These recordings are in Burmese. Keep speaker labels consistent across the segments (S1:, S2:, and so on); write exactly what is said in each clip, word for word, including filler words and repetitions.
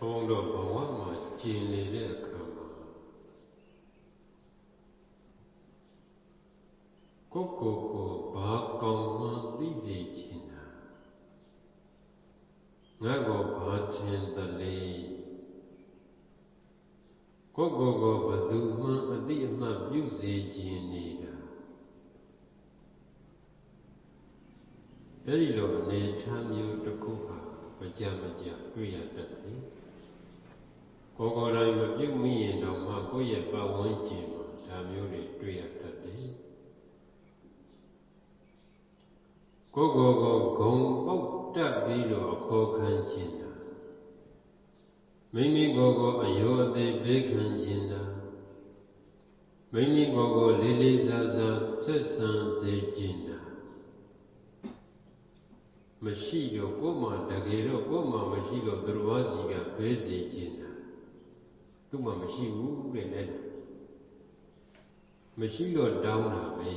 S1: Ông đồ bảo quá mà chỉ này để khám có cô cô bà con mà đi gì chứ nào ngã cô bà trên tờ lì có cô cô bà du mà đi mà biểu gì chứ này ra cái đó này tham dự được cô bà bà cha bà cha quý à đặt đi có cô này mà biểu mi đâu mà có gì bà muốn gì mà tham dự để quý à đặt đi có cô cô không bốc trả bí đồ khó khăn chứ nào mấy mi cô cô ở chỗ để bé khăn chứ nào mấy mi cô cô lê lê ra ra set san dễ chứ nào mà xí đồ có mà đặc biệt đồ có mà mà xí đồ đồ hóa gì cả bé dễ chứ nào tu mà mà xí u để này mà xí đồ đau nào vậy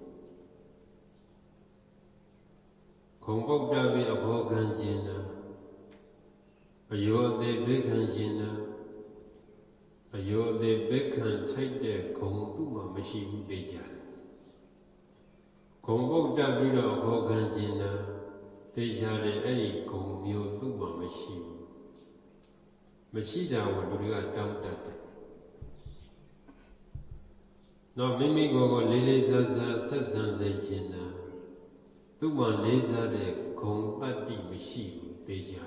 S1: không bốc trả bí ở khó khăn chứ nào ở chỗ để bé khăn chứ nào ở chỗ để bé khăn thay để không tu mà mà xí u để chả không bốc trả bí đồ khó khăn chứ nào thế cha để ấy không nhiều tu mà mà xí u mà xí ra vào đồ cái đau đau nó mấy mấy cô cô lê lê ra ra set san dễ chứ nào tu mà lê ra để không tát đi mà xí u để chả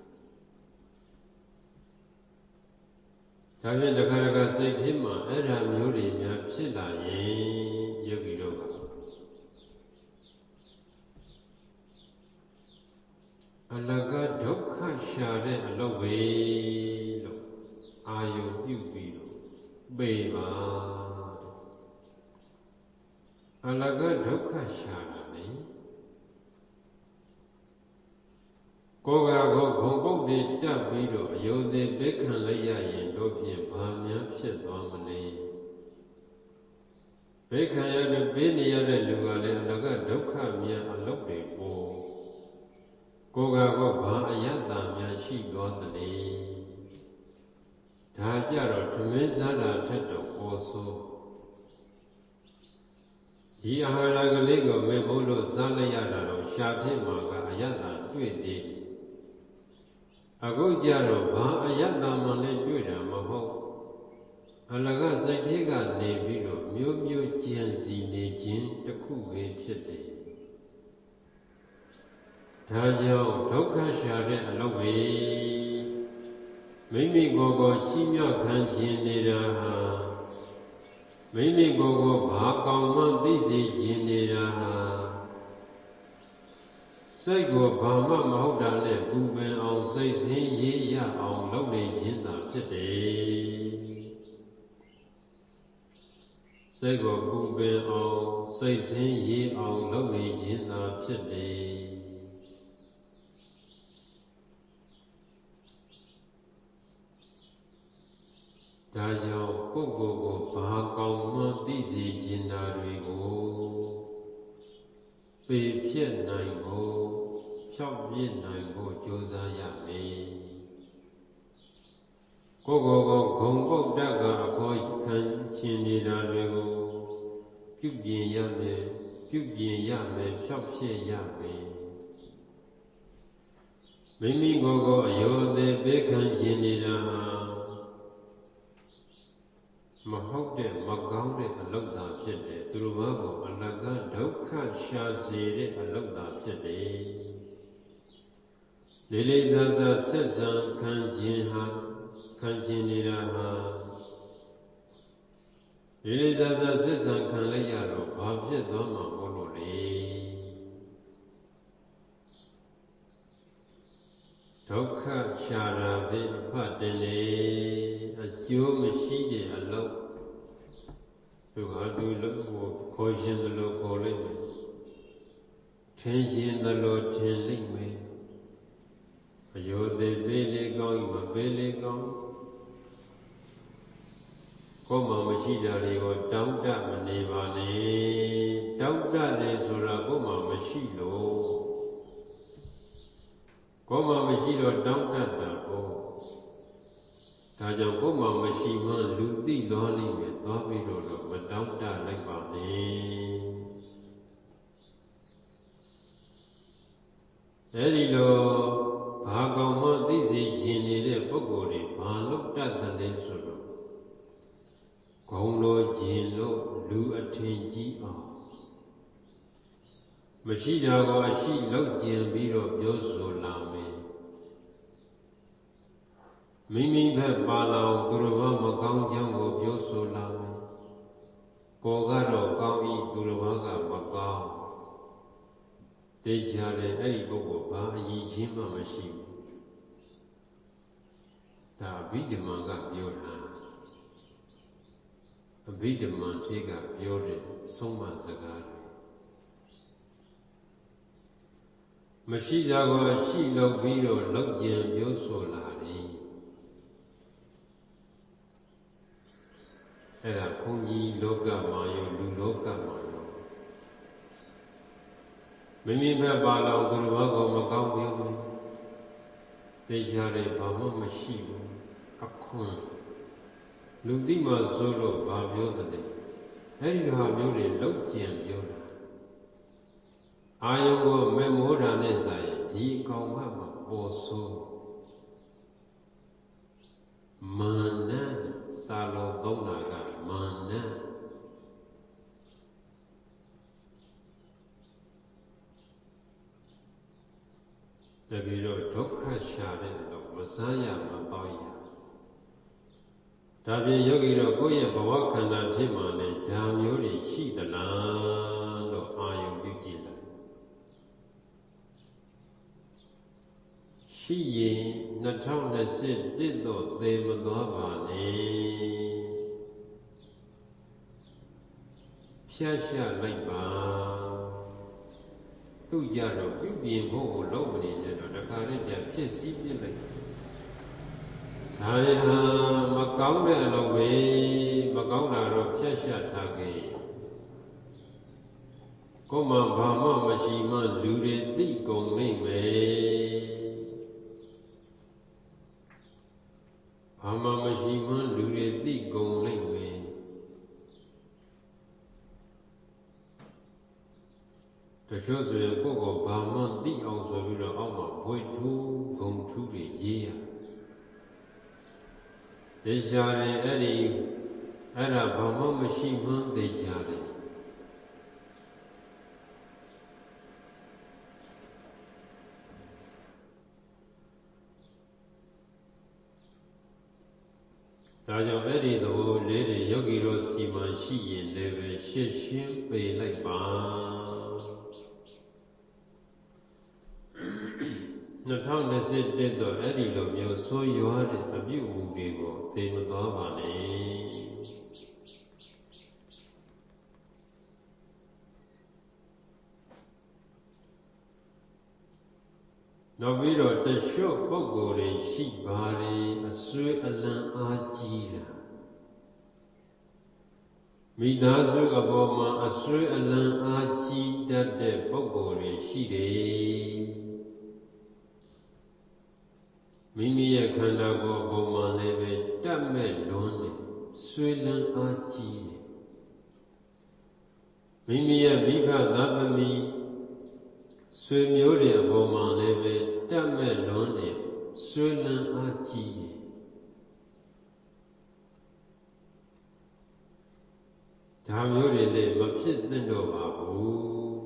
S1: ဒါဖြင့်တခါတခါစိတ်ထဲမှာအဲ့ဒါမျိုးတွေများဖြစ်လာရင်ယောဂီတို့ကအလကဒုက္ခရှာတဲ့အလုပ်ပဲလို့အာယုပြုပြီးတော့ပေပါတဲ့အလကဒုက္ခရှာတာလေကိုယ်ကကိုယ်ဂုံပုတ်တွေတက်ပြီးတော့အယုသေးဘိခံလိုက်ရရင်တို့ဖြင့်ဘာများဖြစ်သွားမလဲဘိခံရတဲ့ဘေးနေရတဲ့လူကလည်းအလကဒုက္ခများအလုပ်တွေပေါ်ကိုယ်ကကိုယ်ဘာအယတ္တများရှိသွားသလဲဒါကြတော့သမင်းစားတာထက်တော့ပေါ်ဆိုဒီအာဟာရကလေးကိုမေဖို့လို့စားလိုက်ရတာတော့ရှာထစ်မှာကအယတ္တတွေ့သေးတယ်အခုကြတော့ဘာအယတ္တမှလည်းတွေ့တာမဟုတ်အလကစိတ်သေးကနေပြီးတော့မျိုးမျိုးကြံစီနေခြင်းတစ်ခုပဲဖြစ်တယ်ဒါကြောင့်ဒုက္ခရှာတဲ့အလုပ်ပဲမိမိကိုယ်ကိုရှိမြောက်ခံခြင်းနေတာဟာမိမိကိုယ်ကိုဘာကောင်းမှသိစေခြင်းနေတာဟာစိတ်ကိုဘာမှမဟုတ်တာနဲ့ပူပင်အောင်စိတ်ဆင်းရဲရအောင်လုပ်နေခြင်းသာဖြစ်တယ်စိတ်ကိုပူပင်အောင်စိတ်ဆင်းရဲအောင်လုပ်နေခြင်းသာဖြစ်တယ်ဒါကြောင့်ပုဂ္ဂိုလ်ကိုဘာကောင်းမှသိစေခြင်းတာတွေကိုပေဖြစ်နိုင်ဖို့ဖြောက်ပြစ်နိုင်ဖို့ကြိုးစားရမယ်ကိုယ်ကိုယ်ကိုဂုံပုတ်တတ်ကအခေါ်ခံခြင်းနေတာတွေကိုပြုပြင်ရမယ်ပြုပြင်ရမယ်ဖြောက်ဖြစ်ရမယ်မိမိကိုယ်ကိုအယောသေးပေးခံခြင်းနေတာဟာမဟုတ်တဲ့မကောင်းတဲ့အလုပ်သာဖြစ်တယ်သူတို့ဘာကိုအလကဒုက္ခရှာစေတဲ့အလုပ်သာဖြစ်တယ်လေးလေးစားစားဆက်ဆံခံခြင်းဟာခံခြင်းနေတာဟာလေးလေးစားစားဆက်ဆံခံလိုက်ရတော့ဘာဖြစ်သွားမှာမို့လို့လဲဒုက္ခရှာတာပဲအဖတ်တင်လေအကျိုးမရှိတဲ့အလုပ်သူကသူလို့ခေါ်ရှင်တယ်လို့ခေါ်လိုက်မယ်ထင်ရှင်တယ်လို့ထင်လိုက်မယ်အယောသေးပေးလေကောင်းမပေးလေကောင်းကိုယ်မှမရှိတာတွေကိုတောင်းတမနေပါနဲ့တောင်းတတယ်ဆိုတာကိုယ်မှမရှိလို့ကိုယ်မှမရှိတော့တောင်းတတာပေါ့ဒါကြောင့်ကိုယ်မှမရှိမှလူသိသွားလိမ့်မယ်သွားပြီးတော့မတောင့်တလိုက်ပါနဲ့အဲဒီလိုဘာကောင်မှသိစေခြင်းနေတဲ့ပုဂ္ဂိုလ်တွေဘာလို့တတ်တယ်လဲဆိုတော့ဂုံတော်ခြင်းလို့လူအထင်ကြီးအောင်မရှိတာကိုအရှိလောက်ကျင်ပြီးတော့ပြောဆိုလာမယ်မိမိဘက်ပါလောင်သူတော်ဘာမကောင်းကြောင်းကိုပြောဆိုလာမယ်ကိုယ်ကတော့ကောင်းဤသူတော်ဘာကမကောင်းသိကြတယ်အဲ့ဒီပုဂ္ဂိုလ်ဘာအယဉ်ချင်းမှမရှိဘူးဒါအဘိဓမ္မာကပြောတာအဘိဓမ္မာထေကပြောတဲ့ဆုံးမစကားတွေမရှိတာကိုရှိလောက်ပြီးတော့လောက်ကျင်ပြောဆိုလာတယ်အဲ့ဒါဘုန်းကြီးလောကမှာရောလူလောကမှာရောမိမိဘက်ပါလောင်သူတော်ဘာကိုမကောင်းပြောဘူးသိကြတယ်ဘာမှမရှိဘူးအခွန်လူသိမှဆိုလို့ဘာပြောတဲ့အဲ့ဒီဟာမျိုးတွေလောက်ကျင်ပြောတာအာယုံကိုမမောတာနဲ့ဆိုင်ဒီကောင်မှမပေါ်ဆိုးမာနစာလုံးသုံးတာကမာနတကယ်တော့ဒုက္ခရှာတဲ့တော့မစားရမတော့ရဒါပြင်ယောဂီတော့ကိုယ့်ရဲ့ဘဝခန္ဓာဖြစ်မှလည်းဓာမျိုးတွေရှိသလားလို့အာယုံပြုကြည့်လိုက်ရှိရင်နှစ်ထောင်နှစ်ဆတစ်တော့သေမသွားပါနဲ့ဖြတ်ရှလိုက်ပါသူကြတော့ပြုပြင်ဖို့ကိုလုပ်မနေနဲ့တော့တခါတည်းပြန်ဖြစ်စည်းပြစ်လိုက်ဒါရဟာမကောင်းတဲ့အလုပ်ပဲမကောင်းတာတော့ဖြတ်ရှထားခဲ့ကိုယ်မှဘာမှမရှိမှလူတွေသိကုန်မိမ့်မယ်ဘာမှမရှိမှလူတွေသိကုန်လိမ့်မယ်တချို့ဆိုရင်ကိုယ့်ကိုဘာမှသိအောင်ဆိုပြီးတော့အောက်မှာဘွေထူးဂုံထူးတွေရေးရသိကြတယ်အဲ့ဒီအဲ့ဒါဘာမှမရှိမှန်းသိကြတယ်ဒါကြောင့်အဲ့ဒီသဘောလေးတွေယောဂီတို့စီမံရှိရင်လည်းပဲရှင်းရှင်းပေလိုက်ပါနှစ်ထောင်နှစ်ဆတစ်တော့အဲ့ဒီလိုမျိုးဆိုးရွားတဲ့အပြုအမူတွေကိုသိမသွားပါနဲ့နောက်ပြီးတော့တချို့ပုဂ္ဂိုလ်တွေရှိပါတယ်အစွဲအလံအားကြီးတာမိသားစုအပေါ်မှာအစွဲအလံအားကြီးတတ်တဲ့ပုဂ္ဂိုလ်တွေရှိတယ်မိမိရဲ့ခန္ဓာကိုယ်အပေါ်မှာလည်းပဲတတ်မဲ့လွန်းတယ်စွဲလန်းအားကြီးတယ်မိမိရဲ့မိဘသားသမီးဆွေမျိုးတွေအပေါ်မှာလည်းပဲတတ်မဲ့လွန်းတယ်ဆွေလန်းအားကြီးတယ်ဒါမျိုးတွေလည်းမဖြစ်သင့်တော့ပါဘူး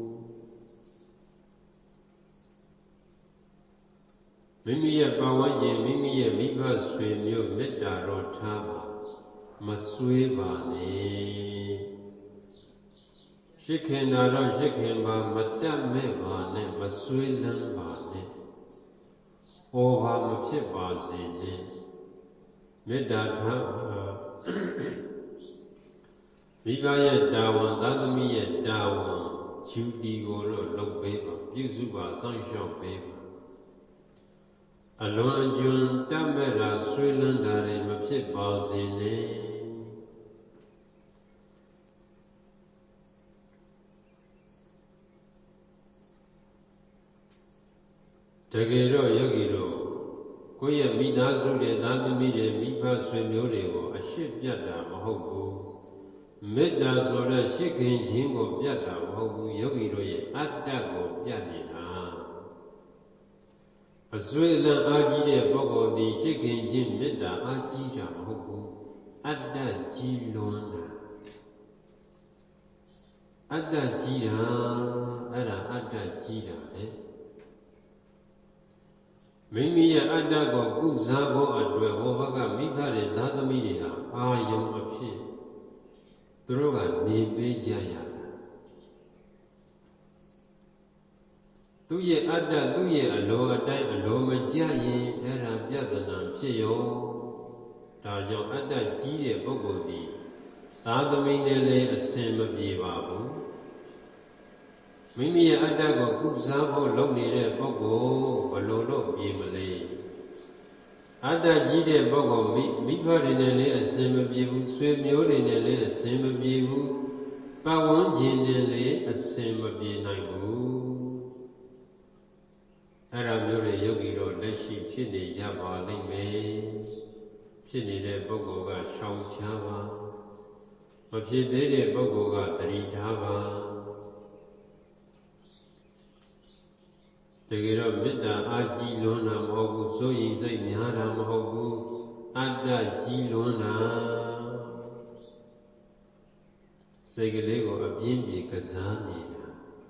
S1: မိမိရဲ့ပတ်ဝန်းကျင်မိမိရဲ့မိဘဆွေမျိုးမေတ္တာတော်ထားပါမဆွေးပါနဲ့ရှိခင်တာတော့ရှိခင်ပါမတတ်မဲ့ပါနဲ့မဆွေးလန်းပါနဲ့ဩဘာမဖြစ်ပါစေနဲ့မေတ္တာထားမိဘရဲ့တာဝန်သာသမီရဲ့တာဝန်ယူတီကိုတော့လုပ်ပေးပါပြုစုပါစောင့်ရှောက်ပေးပါအလွန်အကျွံတတ်မဲ့တာဆွေးလန်းတာတွေမဖြစ်ပါစေနဲ့တကယ်တော့ယောဂီတို့ကိုယ့်ရဲ့မိသားစုတွေသားသမီးတွေမိဘဆွေမျိုးတွေကိုအရှစ်ပြတ်တာမဟုတ်ဘူးမေတ္တာဆိုတဲ့ရှစ်ခင်ခြင်းကိုပြတ်တာမဟုတ်ဘူးယောဂီတို့ရဲ့အတ္တကိုပြတ်နေတာအစွဲလန်းအားကြီးတဲ့ပုဂ္ဂိုလ်သည်ရှစ်ခင်ခြင်းမေတ္တာအားကြီးတာမဟုတ်ဘူးအတ္တကြီးလွန်းတာအတ္တကြီးတာအဲ့ဒါအတ္တကြီးတာလေမိမိရဲ့အတ္တကိုကုစားဖို့အတွက်ဟောဘကမိဖတွေသားသမီးတွေဟာအာယုံအဖြစ်သူတို့ကနေပေးကြရတာသူရဲ့အတ္တသူရဲ့အလိုအတိုင်းအလိုမကျရင်အဲ့ဒါပြဿနာဖြစ်ရောဒါကြောင့်အတ္တကြီးတဲ့ပုဂ္ဂိုလ်ဒီသားသမီးနဲ့လည်းအစင်မပြေပါဘူးမိမိရဲ့အတ္တကိုကုစားဖို့လုပ်နေတဲ့ပုဂ္ဂိုလ်ဘယ်လိုလုပ်ပြေမလဲအတ္တကြီးတဲ့ပုဂ္ဂိုလ်မိမိဘတွေနဲ့လည်းအစင်မပြေဘူးဆွေမျိုးတွေနဲ့လည်းအစင်မပြေဘူးပတ်ဝန်းကျင်နဲ့လည်းအစင်မပြေနိုင်ဘူးအဲ့ဒါမျိုးတွေယောဂီတို့လက်ရှိဖြစ်နေကြပါလိမ့်မယ်ဖြစ်နေတဲ့ပုဂ္ဂိုလ်ကရှောင်ရှားပါမဖြစ်သေးတဲ့ပုဂ္ဂိုလ်ကသတိထားပါတကယ်တော့မေတ္တာအားကြီးလွန်းတာမဟုတ်ဘူးစိုးရိမ်စိတ်များတာမဟုတ်ဘူးအတ္တကြီးလွန်းတာစိတ်ကလေးကိုအပြင်းပြေကစားနေတာ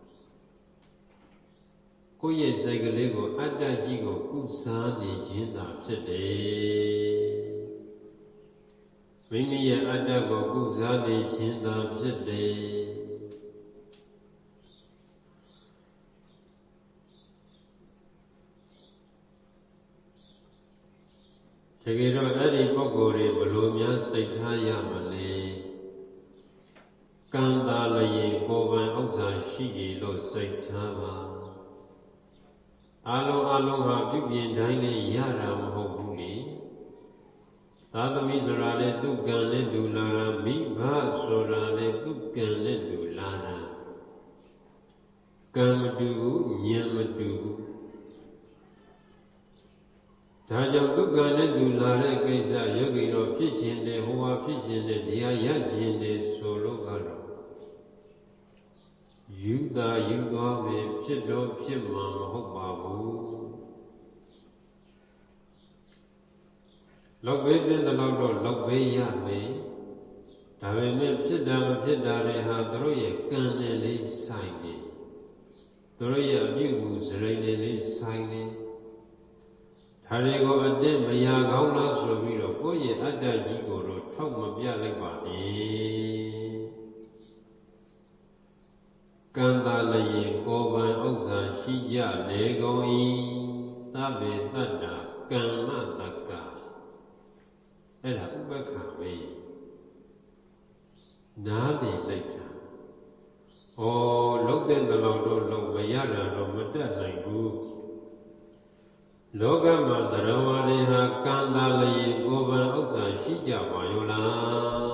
S1: ကိုယ့်ရဲ့စိတ်ကလေးကိုအတ္တကြီးကိုကုစားနေခြင်းသာဖြစ်တယ်မိမိရဲ့အတ္တကိုကုစားနေခြင်းသာဖြစ်တယ်တကယ်တော့အဲ့ဒီပုဂ္ဂိုလ်တွေဘယ်လိုများစိတ်ထားရမလဲကံသာလျင်ကိုယ်ပိုင်ဥစ္စာရှိတယ်လို့စိတ်ထားပါအလုံးအလုံးဟာပြုပြင်တိုင်းလည်းရတာမဟုတ်ဘူးလေသာသမီဆိုတာလေသူကံနဲ့တူလာတာမိဘဆိုတာလေသူကံနဲ့တူလာတာကံမတူဘူးဉာဏ်မတူဘူးဒါကြောင့်ဒုက္ခနဲ့တူလာတဲ့ကိစ္စယောဂီတို့ဖြစ်ခြင်းနဲ့ဟောဟာဖြစ်ခြင်းနဲ့တရားရခြင်းနဲ့ဆိုလို့ကတော့ယူတာယူသွားမယ်ဖြစ်တော့ဖြစ်မှာမဟုတ်ပါဘူးလောက်ပေးတဲ့လောက်တော့လောက်ပေးရမယ်ဒါပေမဲ့ဖြစ်တာမဖြစ်တာတွေဟာသူတို့ရဲ့ကံနဲ့လေးဆိုင်နေသူတို့ရဲ့အပြုအမူစရိတ်နဲ့လေးဆိုင်နေဒါတွေကိုအတင့်မရကောင်းလားဆိုပြီးတော့ကိုယ့်ရဲ့အတ္တကြီးကိုတော့ထောက်မပြလိုက်ပါနဲ့ကံသာလျင်ကိုယ်ပိုင်ဥစ္စာရှိကြလေကုန်၏သဗ္ဗေတ္တာကမ္မတက္ကအဲ့ဒါဥပက္ခပဲနားလေလိုက်တာဩလုံးတဲ့လောက်တော့လုံးမရတာတော့မတတ်နိုင်ဘူးလောကမှာသရဝါတွေဟာကံသာလျင်ကိုယ်ပိုင်ဥစ္စာရှိကြပါရောလား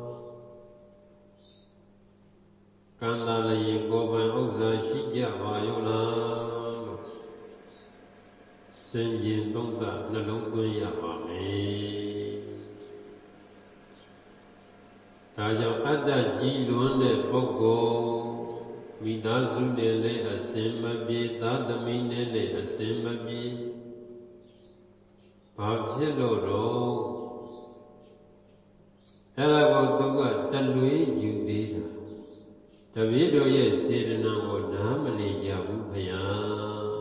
S1: ကံသာလျင်ကိုယ်ပိုင်ဥစ္စာရှိကြပါရောလားလို့စင်ကြင်သုံးသနှလုံးသွင်းရပါမယ်ဒါကြောင့်အတ္တကြီးလွန်းတဲ့ပုဂ္ဂိုလ်မိသားစုနဲ့လည်းအစင်မပြေသားသမီးနဲ့လည်းအစင်မပြေဘာဖြစ်လို့တော့အဲ့ဒါကိုသူကတလွေယူသေးတာတပည့်တော်ရဲ့စေတနာကိုနားမလည်ကြဘူးဖယား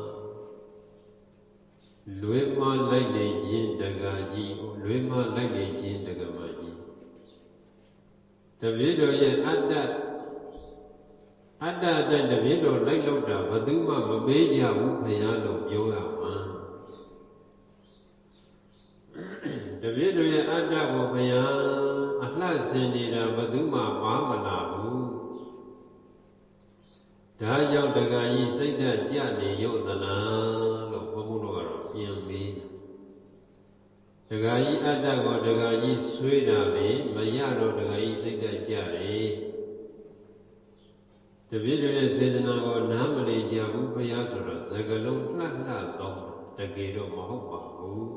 S1: လွေမလိုက်နေခြင်းတက္ကကြီးလွေမလိုက်နေခြင်းတက္ကမကြီးတပည့်တော်ရဲ့အတ္တအတ္တတဲ့တပည့်တော်လိုက်လို့တာဘယ်သူမှမပေးကြဘူးဖယားလို့ပြောရမှာတပည့်တော်ရဲ့အတ္တကိုဘုရားအလှဆင်နေတာဘယ်သူမှပါမလာဘူးဒါကြောင့်တက္ကကြီးစိတ်ဓာတ်ကြနေရုပ်သလားလို့ဘုန်းဘုန်းတို့ကတော့ပြန်ပြီးတက္ကကြီးအတ္တကိုတက္ကကြီးဆွေးတာလေမရတော့တက္ကကြီးစိတ်ဓာတ်ကြတယ်တပည့်တော်ရဲ့စေတနာကိုနားမလည်ကြဘူးဘုရားဆိုတော့စကလုံးလှလှတော့တကယ်တော့မဟုတ်ပါဘူး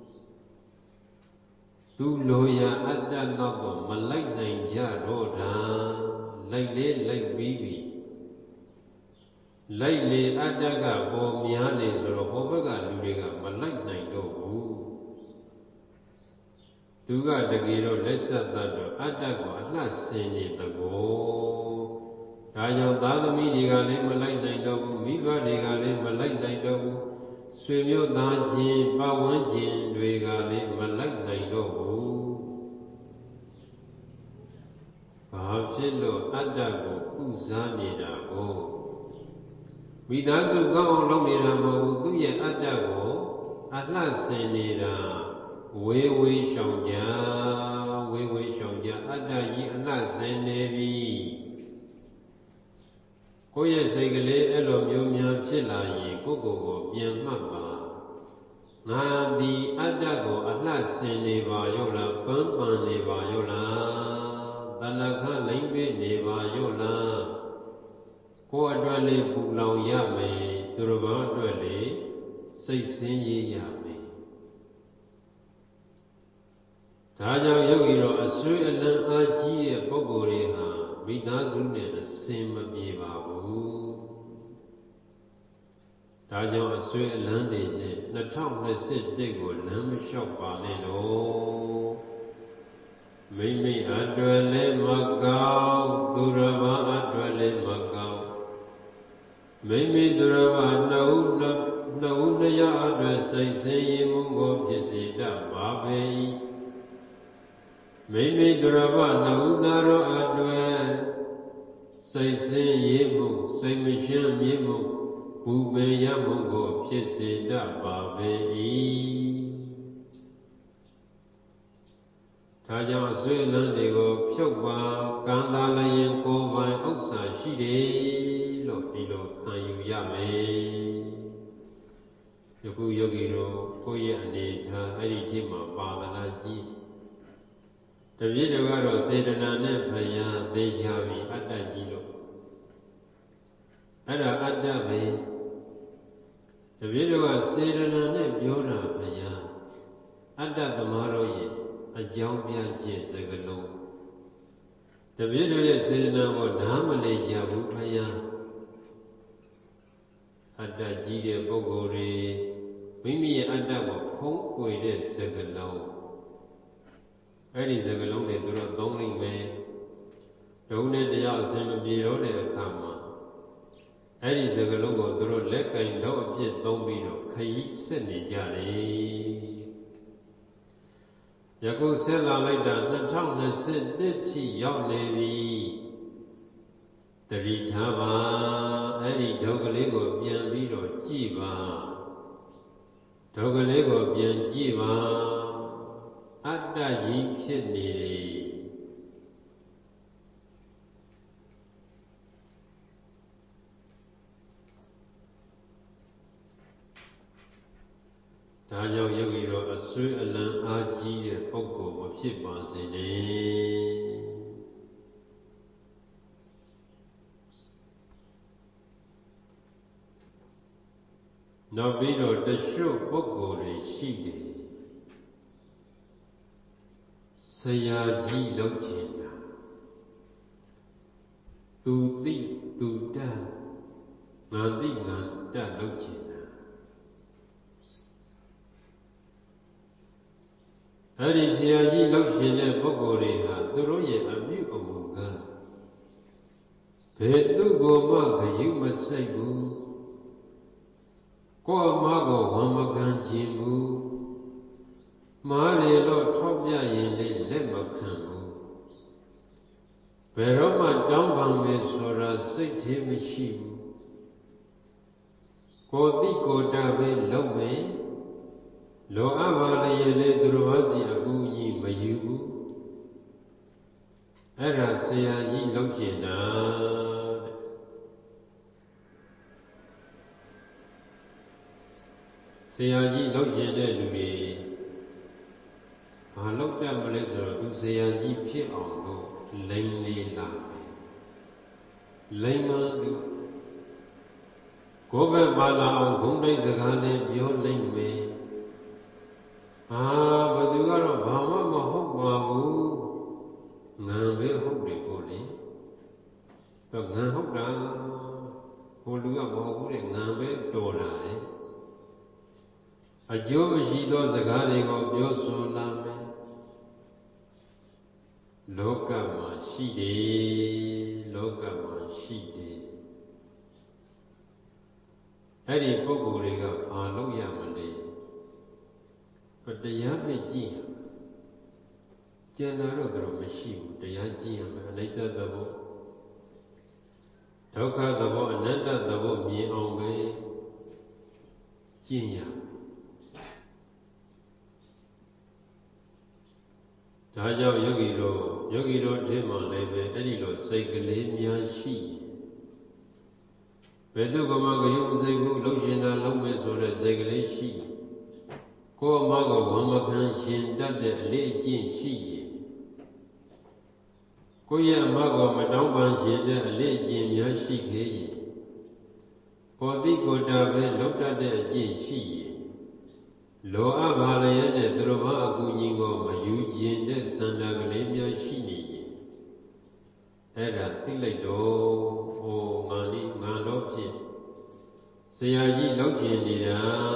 S1: သူလိုရာအတ္တနောက်တော့မလိုက်နိုင်ကြတော့တာလိုက်လေလိုက်ပြီးပြီလိုက်လေအတ္တကပေါ်များလေဆိုတော့ဟောဘက်ကလူတွေကမလိုက်နိုင်တော့ဘူးသူကတကယ်တော့လက်ဆက်တတ်တော့အတ္တကိုအလှဆင်နေတကောဒါကြောင့်သာသမီတွေကလည်းမလိုက်နိုင်တော့ဘူးမိဘတွေကလည်းမလိုက်နိုင်တော့ဘူးဆွေမျိုးသားချင်းပတ်ဝန်းကျင်တွေကလည်းမလိုက်နိုင်တော့ဘူးဘာဖြစ်လို့အတ္တကိုဥစားနေတာကိုမိသားစုကောင်းအောင်လုပ်နေတာမဟုတ်ဘူးသူ့ရဲ့အတ္တကိုအလှဆင်နေတာဝေဝေရှောင်ကြဝေဝေရှောင်ကြအတ္တကြီးအလှဆင်နေပြီကိုယ့်ရဲ့စိတ်ကလေးအဲ့လိုမျိုးများဖြစ်လာရင်ကိုယ့်ကိုယ်ကိုပြန်မှတ်ပါငါဒီအတ္တကိုအလှဆင်နေပါရောလားပန်းပန်နေပါရောလားတဏ္ဍခလိမ့်ပေးနေပါရောလားကိုယ်အတွက်လေးပူလောင်ရမယ်သူတော်ဘာအတွက်လေးစိတ်ဆင်းရဲရမယ်ဒါကြောင့်ယောဂီတော်အဆွေအလန်းအားကြီးတဲ့ပုဂ္ဂိုလ်တွေဟာမိသားစုနဲ့အစင်မပြေပါဘူးဒါကြောင့်အဆွေအလန်းတွေနဲ့နှစ်ထောင်နှစ်ဆယ့်ကိုလမ်းမလျှောက်ပါနဲ့လို့မိမိအတွက်လည်းမကောင်းသူတော်ဘာအတွက်လည်းမကောင်းမိမိသူတော်ဘာနှုတ်နှုတ်နှစ်ယောက်အတွက်စိတ်ဆင်းရဲမှုကိုဖြစ်စေတတ်ပါပေ၏မိမိသူတော်ဘာနှုတ်သားတော်အတွက်စိတ်ဆင်းရဲမှုစိတ်မရှင်းမြဲမှုဘူပင်ရမှုကိုဖြစ်စေတတ်ပါပေ၏ဒါကြောင့်အဆွေအလန်းတွေကိုဖြုတ်ပါကံသာလျင်ကိုယ်ပိုင်ဥစ္စာရှိတယ်လို့ဒီလိုခံယူရမယ်ယခုယောဂီတို့ကိုယ့်ရဲ့အနေထားအဲ့ဒီထိမှာပါဒနာကြီးတပည့်တော်ကတော့စေတနာနဲ့ဖယားသိချပြီးအတ္တကြီးလို့အဲ့ဒါအတ္တပဲတပည့်တော်ကစေတနာနဲ့ပြောတာဖယားအတ္တသမားတို့ရဲ့အကြောင်းပြခြင်းစကားလုံးတပည့်တော်ရဲ့စေတနာကိုနားမလည်ကြဘူးဖယားအတ္တကြီးတဲ့ပုဂ္ဂိုလ်တွေမိမိရဲ့အတ္တကိုဖုံးကွယ်တဲ့စကားလုံးအဲ့ဒီစကားလုံးတွေသူတို့သုံးလိမ့်မယ်ဒုနဲ့တရားအစဉ်မပြေတော့တဲ့အခါမှာအဲ့ဒီစကားလုံးကိုသူတို့လက်ကင်တော့အဖြစ်သုံးပြီးတော့ခရီးဆက်နေကြတယ်ယခုဆက်လာလိုက်တာနှစ်ထောင်နှစ်ဆယ့်ထိရောက်နေပြီတတိထားပါအဲ့ဒီဒုက္ခလေးကိုပြန်ပြီးတော့ကြည့်ပါဒုက္ခလေးကိုပြန်ကြည့်ပါအတ္တကြီးဖြစ်နေတယ်ဒါကြောင့်ယောဂီတော်အဆွေအလန်းအားကြီးတဲ့ပုဂ္ဂိုလ်မဖြစ်ပါစေနဲ့နောက်ပြီးတော့တချို့ပုဂ္ဂိုလ်တွေရှိတယ်ဆရာကြီးလုပ်ချင်တာသူသိသူတတ်ငါသိငါတတ်လုပ်ချင်တာအဲ့ဒီဆရာကြီးလုပ်ရှင်တဲ့ပုဂ္ဂိုလ်တွေဟာသူတို့ရဲ့အပြုအမူကဘယ်သူကိုမှဂရုမစိုက်ဘူးကိုယ်အမားကိုဝမ်းမခံခြင်းဘူးမားလေတော့ထောက်ပြရင်လည်းလက်မခံဘူးဘယ်တော့မှတောင်းပန်မယ်ဆိုတာစိတ်ထဲမရှိဘူးကိုယ်သိကိုယ်တတ်ပဲလုပ်မယ်လောအပ်ပါလေလေသူတော်ဘာစီအကူကြီးမယူဘူးအဲ့ဒါဆရာကြီးလုပ်ကျင်တာဆရာကြီးလုပ်ကျင်တဲ့လူတွေဘာလုပ်တတ်မလဲဆိုတော့သူဆရာကြီးဖြစ်အောင်လို့လိမ့်လေးလာမယ်လိမ့်မှသူကိုယ်ပဲပါလာအောင်ဂုဏ်တိတ်စကားလေးပြောလိုက်မယ်အာဘသူကတော့ဘာမှမဟုတ်ပါဘူးငံပဲဟုတ်တယ်ကိုလေတော့ငံဟုတ်တာဟိုလူကမဟုတ်ဘူးတဲ့ငံပဲတော်တာလေအကျိုးမရှိသောစကားတွေကိုပြောဆိုလာမယ်လောကမှာရှိတယ်လောကမှာရှိတယ်အဲ့ဒီပုဂ္ဂိုလ်တွေကဘာလုပ်ရမလဲတရားပဲကြည့်ကျန်တာတော့တော့မရှိဘူးတရားကြည့်ရမယ်အနိစ္စသဘောဒုက္ခသဘောအနတ္တသဘောမြင်အောင်ပဲကျင့်ရဒါကြောင့်ယောဂီတို့ယောဂီတို့ထဲမှာလည်းပဲအဲ့ဒီလိုစိတ်ကလေးများရှိဘယ်သူကမှကြုံစိတ်ကိုလှုပ်ရှင်တာလှုပ်မယ်ဆိုတဲ့စိတ်ကလေးရှိကိုယ်အမကဝမ်းမခံရှင်တတ်တဲ့အလေးအကျင့်ရှိရင်ကိုယ့်ရဲ့အမကမတောင်းပန်ရှင်တဲ့အလေးအကျင့်များရှိခဲ့ရင်ကိုယ်သိကိုယ်တာပဲလုပ်တတ်တဲ့အကျင့်ရှိရင်လောအပ်ပါလျက်နဲ့သူတို့ဘာအကူအညီကိုမယူခြင်းတဲ့စန္ဒကလေးများရှိနေရင်အဲ့ဒါသိလိုက်တော့ဟိုငါလေးငါတော့ဖြင့်ဆရာကြီးလောက်ကျင်နေတာ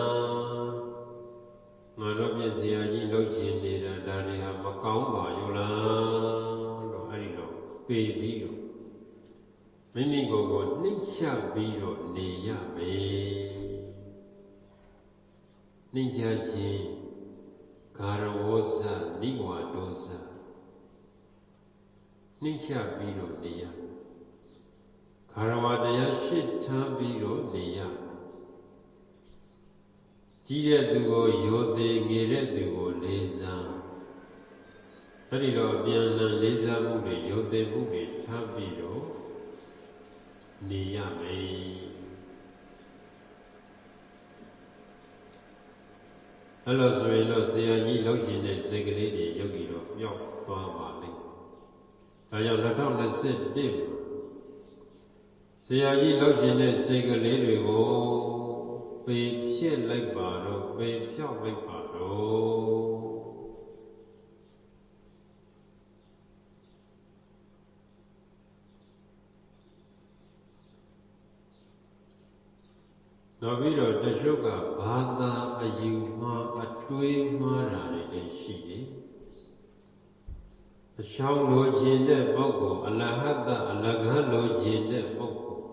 S1: ငါတော့ဖြင့်ဆရာကြီးလောက်ကျင်နေတာဒါတွေဟာမကောင်းပါရောလားတော့အဲ့ဒီတော့ပေပြီးတော့မိမိကိုယ်ကိုနှိမ့်ချပြီးတော့နေရမယ်နှိမ့်ချခြင်းကာရဝောဇနိဝါဒောဇနှိမ့်ချပြီးတော့နေရကာရဝတရားရှစ်ထမ်းပြီးတော့နေရကြီးတဲ့သူကိုယောသေးငယ်တဲ့သူကိုလေးစားအဲ့ဒီတော့အပြန်အလှန်လေးစားမှုတွေယောသေးမှုတွေထားပြီးတော့နေရမယ်အဲ့လိုဆိုရင်တော့ဆရာကြီးလောက်ရှင်တဲ့စိတ်ကလေးတွေယောဂီတော့ပျောက်သွားပါလိမ့်မယ်ဒါကြောင့်၂၀၂၁မှာဆရာကြီးလောက်ရှင်တဲ့စိတ်ကလေးတွေကိုပေဖြစ်လိုက်ပါတော့ပေဖြောက်လိုက်ပါတော့နောက်ပြီးတော့တချို့ကဘာသာအယူမှားအတွေးမှားတာတွေလည်းရှိတယ်အရှောင်းလိုခြင်းတဲ့ပုဂ္ဂိုလ်အလဟတအလကံလိုခြင်းတဲ့ပုဂ္ဂိုလ်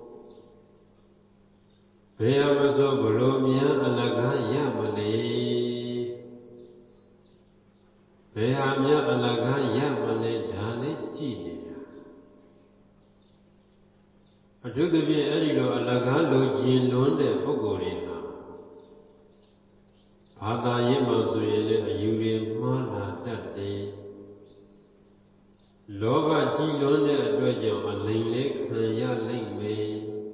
S1: ဘယ်ဟာမဆိုဘလို့များအလကံရမလဲဘယ်ဟာများအလကံရမလဲဒါနဲ့ကြည့်နေတာအထူးသဖြင့်အဲ့ဒီလိုအလကားလိုကျင်လွန်းတဲ့ပုဂ္ဂိုလ်တွေဟာဘာသာရေးမှာဆိုရင်လည်းအယူတွေမှားလာတတ်တယ်လောဘကြီးလွန်းတဲ့အတွက်ကြောင့်အလိမ်လေးခံရလိမ့်မယ်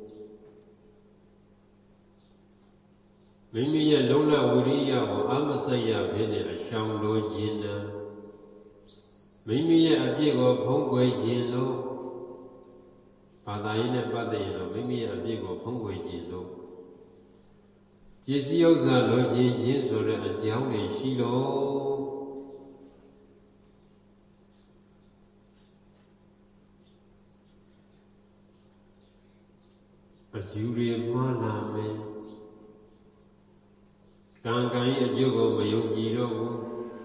S1: မိမိရဲ့လုံလဝိရိယကိုအာမစိတ်ရဘဲနဲ့အရှောင်လိုခြင်းနာမိမိရဲ့အပြစ်ကိုဖုံးကွယ်ခြင်းလို့ဘာသာရေးနဲ့ပတ်သက်ရင်တော့မိမိရဲ့အပြစ်ကိုဖုံးကွယ်ခြင်းလို့ပစ္စည်းဥစ္စာလိုချင်ခြင်းဆိုတဲ့အကြောင်းတွေရှိလို့အယူတွေမှားလာမယ်ကံကံရဲ့အကျိုးကိုမယုံကြည်တော့ဘူး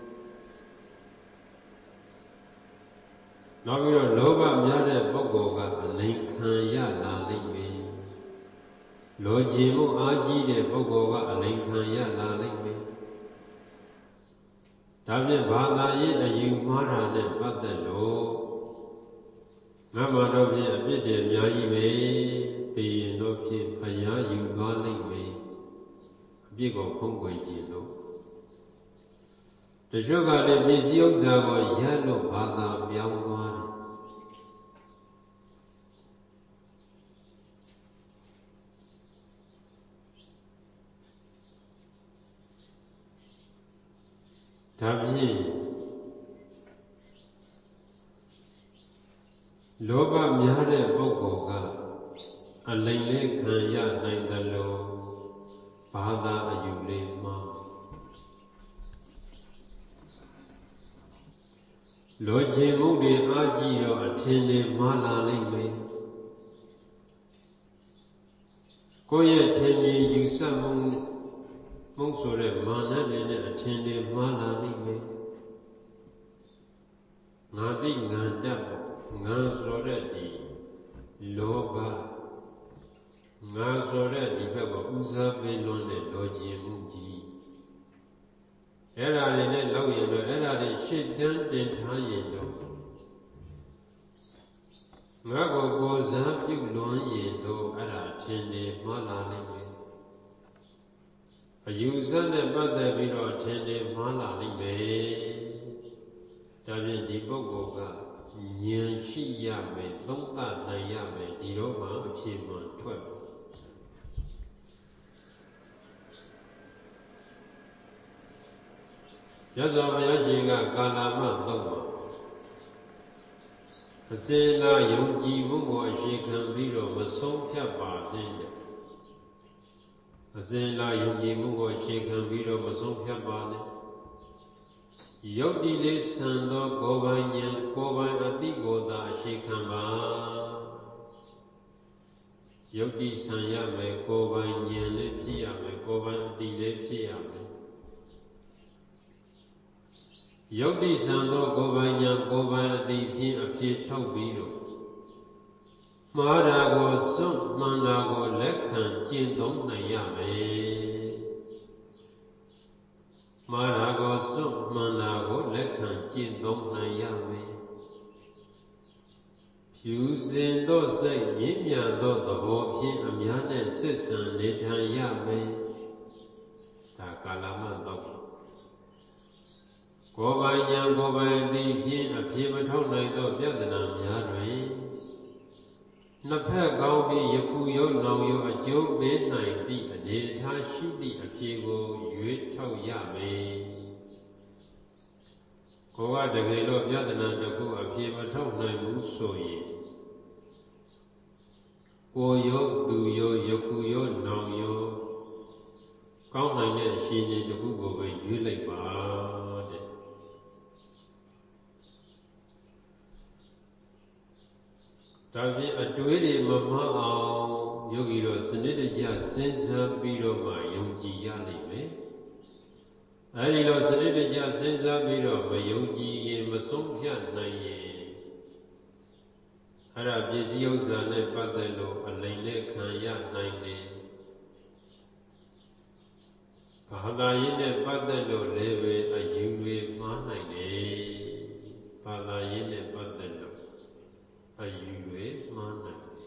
S1: နောက်ပြီးတော့လောဘများတဲ့ပုဂ္ဂိုလ်ကအလိမ်ခံရလာလိမ့်မယ်လောချင်မှုအားကြီးတဲ့ပုဂ္ဂိုလ်ကအလိမ်ခံရလာလိမ့်မယ်ဒါဖြင့်ဘာသာရေးအယူမှားတာနဲ့ပတ်သက်လို့ငါမှတော့ဖြင့်အပြစ်တွေအများကြီးပဲပြီးရင်တော့ဖြင့်ဖျားယူသွားလိမ့်မယ်အပြစ်ကိုဖုံးကွယ်ခြင်းလို့တချို့ကလည်းပစ္စည်းဥစ္စာကိုရလို့ဘာသာပြောင်းသွားတယ်ဒါဖြင့်လောဘများတဲ့ပုဂ္ဂိုလ်ကအလိမ်လေးခံရနိုင်သလိုဘာသာအယူလေးမှာလိုချင်မှုတွေအားကြီးတော့အထင်တွေမှားလာလိမ့်မယ်ကိုယ့်ရဲ့ထင်မြင်ယူဆမှုမှုဆိုတဲ့မာနတွေနဲ့အထင်တွေမှားလာလိမ့်မယ်ငါသိငါတတ်ငါဆိုတဲ့ဒီလောဘငါဆိုတဲ့ဒီဘက်ကိုဦးစားပေးလွန်းတဲ့လိုချင်မှုကြီးအဲ့ဒါတွေနဲ့လောက်ရင်တော့အဲ့ဒါတွေရှေ့တန်းတင်ထားရင်တော့ငါကိုကိုယ်စားပြုလွန်ရင်တော့အဲ့ဒါထင်နေမှားလာလိမ့်မယ်အယူဆနဲ့ပတ်သက်ပြီးတော့ထင်နေမှားလာလိမ့်မယ်ဒါဖြင့်ဒီပုဂ္ဂိုလ်ကဉာဏ်ရှိရမယ်သုံးသပ်နိုင်ရမယ်ဒီတော့မှအဖြစ်မှထွက်ရသော်ဘုရားရှင်ကကာလမသုံးပါအစင်လာယုံကြည်မှုကိုအခြေခံပြီးတော့မဆုံးဖြတ်ပါနဲ့အစင်လာယုံကြည်မှုကိုအခြေခံပြီးတော့မဆုံးဖြတ်ပါနဲ့ယုတ်တိလေးဆံသောကိုယ်ပိုင်ဉာဏ်ကိုယ်ပိုင်အသိကိုသာအခြေခံပါယုတ်တိဆံရမယ်ကိုယ်ပိုင်ဉာဏ်လေးဖြစ်ရမယ်ကိုယ်ပိုင်အသိလေးဖြစ်ရမယ်ယုတ်တိဆံသောကိုယ်ပိုင်ဉာဏ်ကိုယ်ပိုင်အသိဖြင့်အဖြစ်ထုတ်ပြီးတော့မှားတာကိုစွန့်မှန်တာကိုလက်ခံကျင့်သုံးနိုင်ရမယ်မှားတာကိုစွန့်မှန်တာကိုလက်ခံကျင့်သုံးနိုင်ရမယ်ဖြူစင်သောစိတ်မြင့်မြတ်သောသဘောဖြင့်အများနဲ့ဆက်ဆံနေထိုင်ရမယ်ဒါကာလမတော့ကိုယ်ပိုင်ဉာဏ်ကိုယ်ပိုင်အသိဖြင့်အပြေမထုတ်နိုင်သောပြဿနာများတွင်နှစ်ဖက်ကောင်းပြီးယခုယုံနောင်ယုံအကျိုးပေးနိုင်သည့်အနေထားရှိသည့်အပြေကိုရွေးထုတ်ရမယ်ကိုယ်ကတကယ်လို့ပြဿနာတစ်ခုအပြေမထုတ်နိုင်ဘူးဆိုရင်ကိုယ်ရောသူရောယခုရောနောင်ရောကောင်းနိုင်တဲ့အရှင်ကြီးတစ်ခုကိုပဲရွေးလိုက်ပါတဲ့ဒါဖြင့်အတွေးတွေမမှားအောင်ယောဂီတို့စနစ်တကျစဉ်းစားပြီးတော့မှယုံကြည်ရလိမ့်မယ်အဲဒီလိုစနစ်တကျစဉ်းစားပြီးတော့မယုံကြည်ရင်မဆုံးဖြတ်နိုင်ရင်အဲ့ဒါပစ္စည်းဥစ္စာနဲ့ပတ်သက်လို့အလိမ်နဲ့ခံရနိုင်တယ်ဘာသာရေးနဲ့ပတ်သက်လို့လည်းပဲအယူတွေမှားနိုင်တယ်ဘာသာရေးနဲ့ပတ်သက်လို့အယူတွေမှားနိုင်တယ်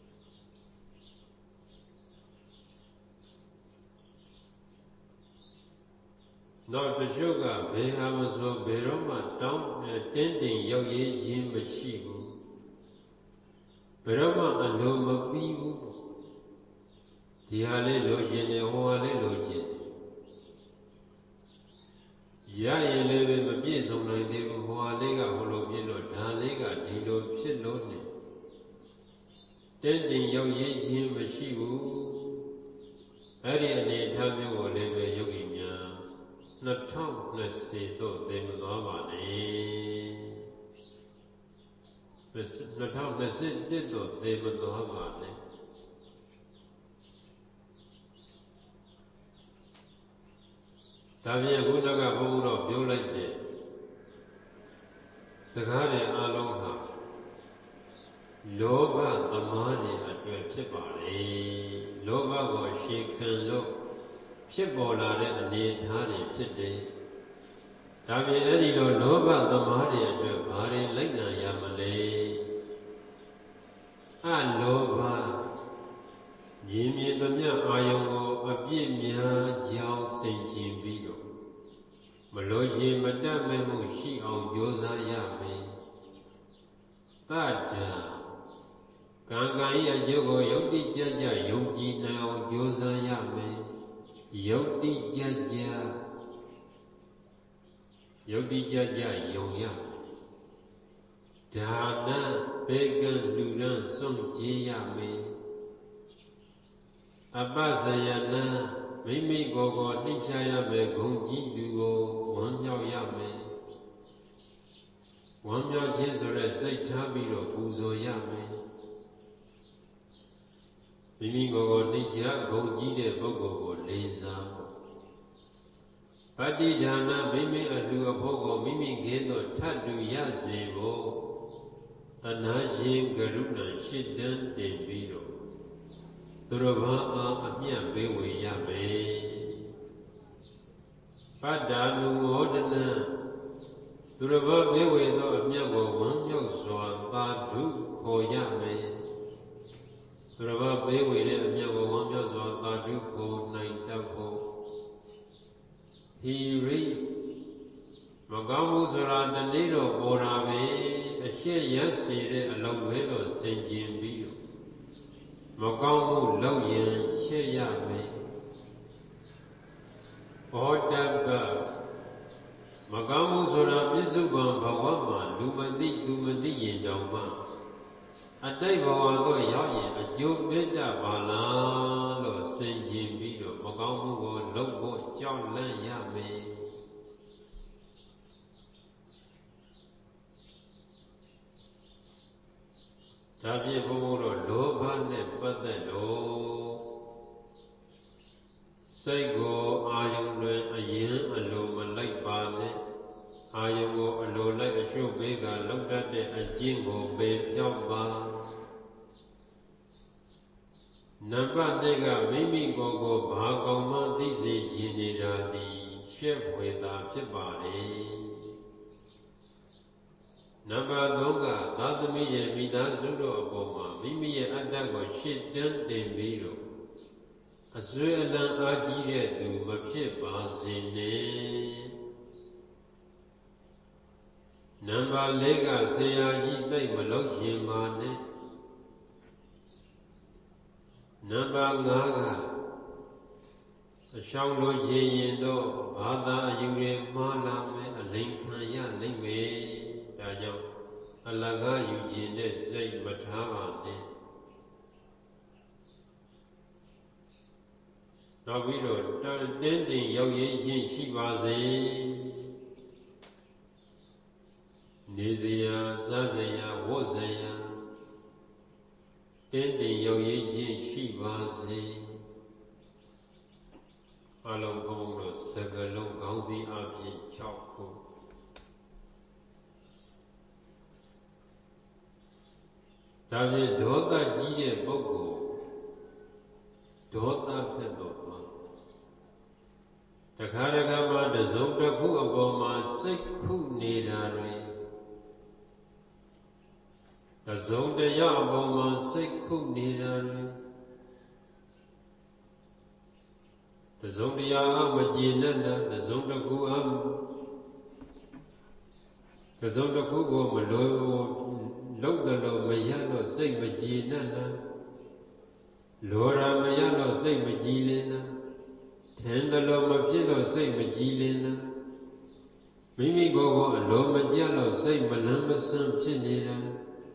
S1: နောက်တချို့ကဘယ်ဟာမဆိုဘယ်တော့မှတောင်းတင်းတင်ရောက်ရေးခြင်းမရှိဘူးဘယ်တော့မှအလိုမပြီးဘူးဒီဟာလေးလိုချင်တယ်ဟိုဟာလေးလိုချင်တယ်ရရင်လည်းပဲမပြည့်စုံနိုင်သေးဘူးဟိုဟာလေးကဟိုလိုဖြစ်လို့ဒါလေးကဒီလိုဖြစ်လို့နေတင်းတင်ရောက်ရေးခြင်းမရှိဘူးအဲ့ဒီအနေအထားမျိုးကိုလည်းပဲယောဂီများနှစ်ထောင်နှစ်ဆယ်တော့သိမသွားပါနဲ့နှစ်ထောင်နှစ်ဆယ်တစ်တော့သိမသွားပါနဲ့ဒါပြန်ခုနကဘုန်းဘုရားပြောလိုက်တဲ့စကားတွေအလုံးဟာလောဘသမားတွေအတွက်ဖြစ်ပါလေလောဘကိုရှေခံလို့ဖြစ်ပေါ်လာတဲ့အနေအထားတွေဖြစ်တယ်ဒါပြန်အဲ့ဒီလိုလောဘသမားတွေအတွက်ဘာတွေလိုက်နာရမလဲအလောဘရင်းမြစ်သမျှအာယုံကိုအပြစ်များကြောင်းစိတ်ကြည်ပြီးတော့မလိုချင်မတတ်မဲ့မှုရှိအောင်ကြိုးစားရမယ်တတ္တကံကံ၏အကျိုးကိုယုတ်တိကြကြယုံကြည်နိုင်အောင်ကြိုးစားရမယ်ယုတ်တိကြကြယုတ်တိကြကြယုံရဒါနဘေကံလူရန်စွန့်ကြည်ရမယ် Abba Sayana, Mimi Gogo, Nichayame, Gonji Dugo, one Yao Yame, one Yao Jesore, Saitabiro, Uzo Yame, Mimi Gogo, Nicha, Gonji de Bogo, Leza. Pati Dana, Mimi Adu Abogo, Mimi Gedo, Tadu Yazebo, Tanajim Garuna, Shidan Dembiro. Durabha Amya Bewe Yame Padanu Odana Durabha Bewe do Amya Go One Yoswa Tadu Ko Yame Durabha Bewe Amya Go One Yoswa Tadu Ko Naitako He read Magamu Zara Danilo Borabe Ashe Yasire Alawelo Senjin Bio Magamu Loyan Sheyame Odaba Magamu Zora Bizuban Bawama Lumadi Lumadi Yendama Aday Bawado Yaye Ajo Beda Bala Lo Senjin Bido Magamu Go Lobo Jawlan Yame Tabi Boro Loba Ne Padelo Saigo Ayun Ayin Aloma like Bane Ayungo Alola Ashu Vega looked at the Ajingo Bay Jamba Namba Nega Mimi Gogo Bagoma Dizzy Jinida the chef with a Chibari Namba Donga, Dadami, Midazudo Oboma, Mimi Adago, shit done Dembiro. Azuelan Ajire to Mapche Basine Namba Lega, Seyaji, Maloji Mane Namba Naga, a Shanglo Jayendo, Bada Yure Malame, a Lincoln Ya Lime. Alaga Eugene Zay Matava Navido Tending Yogi Shivaze Nizia Zazaya Wazaya Tending Yogi Shivaze Along Gondo Sagalong Gauzi Abi Chako Tavi Dota Gide Bogo Dota Pedova Takaragama, the Zonda Ku Aboma, Seku Nidari the Zonda Yaboma, Seku Nidari the Zonda Yamajinana, the Zonda Ku Am the Zonda Ku Malo. Logalo Mayano say Majinana Lora Mayano say Majilina Tendalo Mapino say Majilina Mimi Gogo and Lo Majano say Malamasan Chinina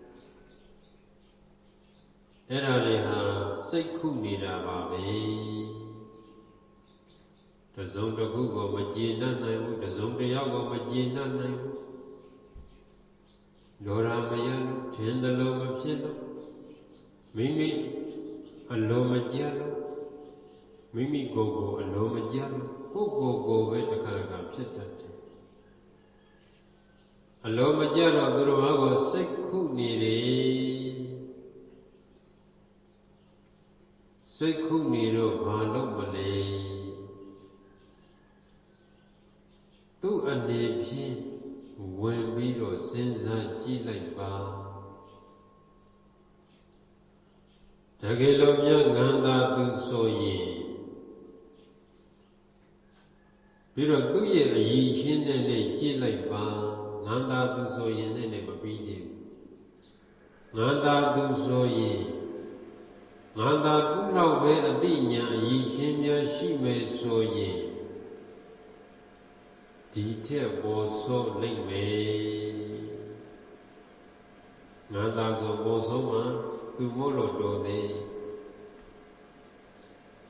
S1: Eraleha say Kumira Babe the Zonda Gugo Majina the Zonda Yago Majina Lora Mayano, Tendalo Mapino, Mimi, Aloma Giallo, Mimi Gogo, Aloma Giallo, who go go with the Karagam Sitate. Aloma Giallo, Duruago, Seku Niri Seku Niro, Halo Malay. Tu a nebi. When we go Sinza G like Ba Tagelomia Ganda to Soye Piro Duye a Yishin and a G like Ba Nanda to Soye and a Babidi Nanda to Soye Nanda to Love a Dinya Yishimia Shime Soye Detail was so late me. Nanda so was so much tomorrow do they.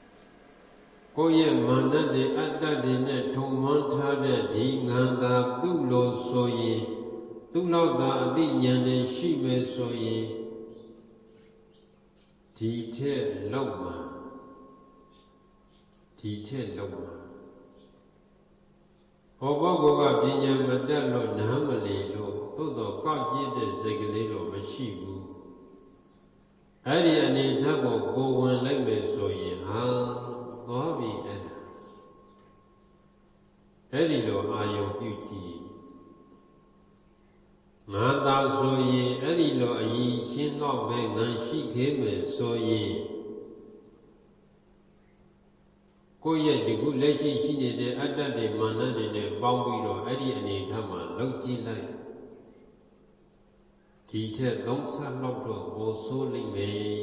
S1: ကိုယ့်ရဲ့မာနတွေအတ္တတွေနဲ့ထုံမွမ်းထားတဲ့ဒီငန္တာသူ့လိုဆိုရင်သူ့လောက်သာအသိဉာဏ်နဲ့ရှိမယ်ဆိုရင်ဒီထက်လောက်မှာဒီထက်လောက်မှာဟောဘောကပညာမတတ်လို့နားမလည်လို့သို့တော့ကောက်ကြည့်တဲ့စိတ်ကလေးတော့မရှိဘူးအဲ့ဒီအနေထားကိုကိုယ်ဝင်လိုက်မယ်ဆိုရင်ဟာသွားပြီအဲ့ဒါအဲ့ဒီလိုအာယုံပြုကြည့်ငါသာဆိုရင်အဲ့ဒီလိုအရင်ရှင်းတော့ပဲငါရှိခဲ့မယ်ဆိုရင်ကိုယ့်ရဲ့ဒီခုလက်ရှိရှိနေတဲ့အတ္တတွေမာနတွေနဲ့ပေါင်းပြီးတော့အဲ့ဒီအနေထားမှာလောက်ကြည့်လိုက်ဒီထက်သုံးဆလောက်တော့ပိုဆိုးလိမ့်မယ်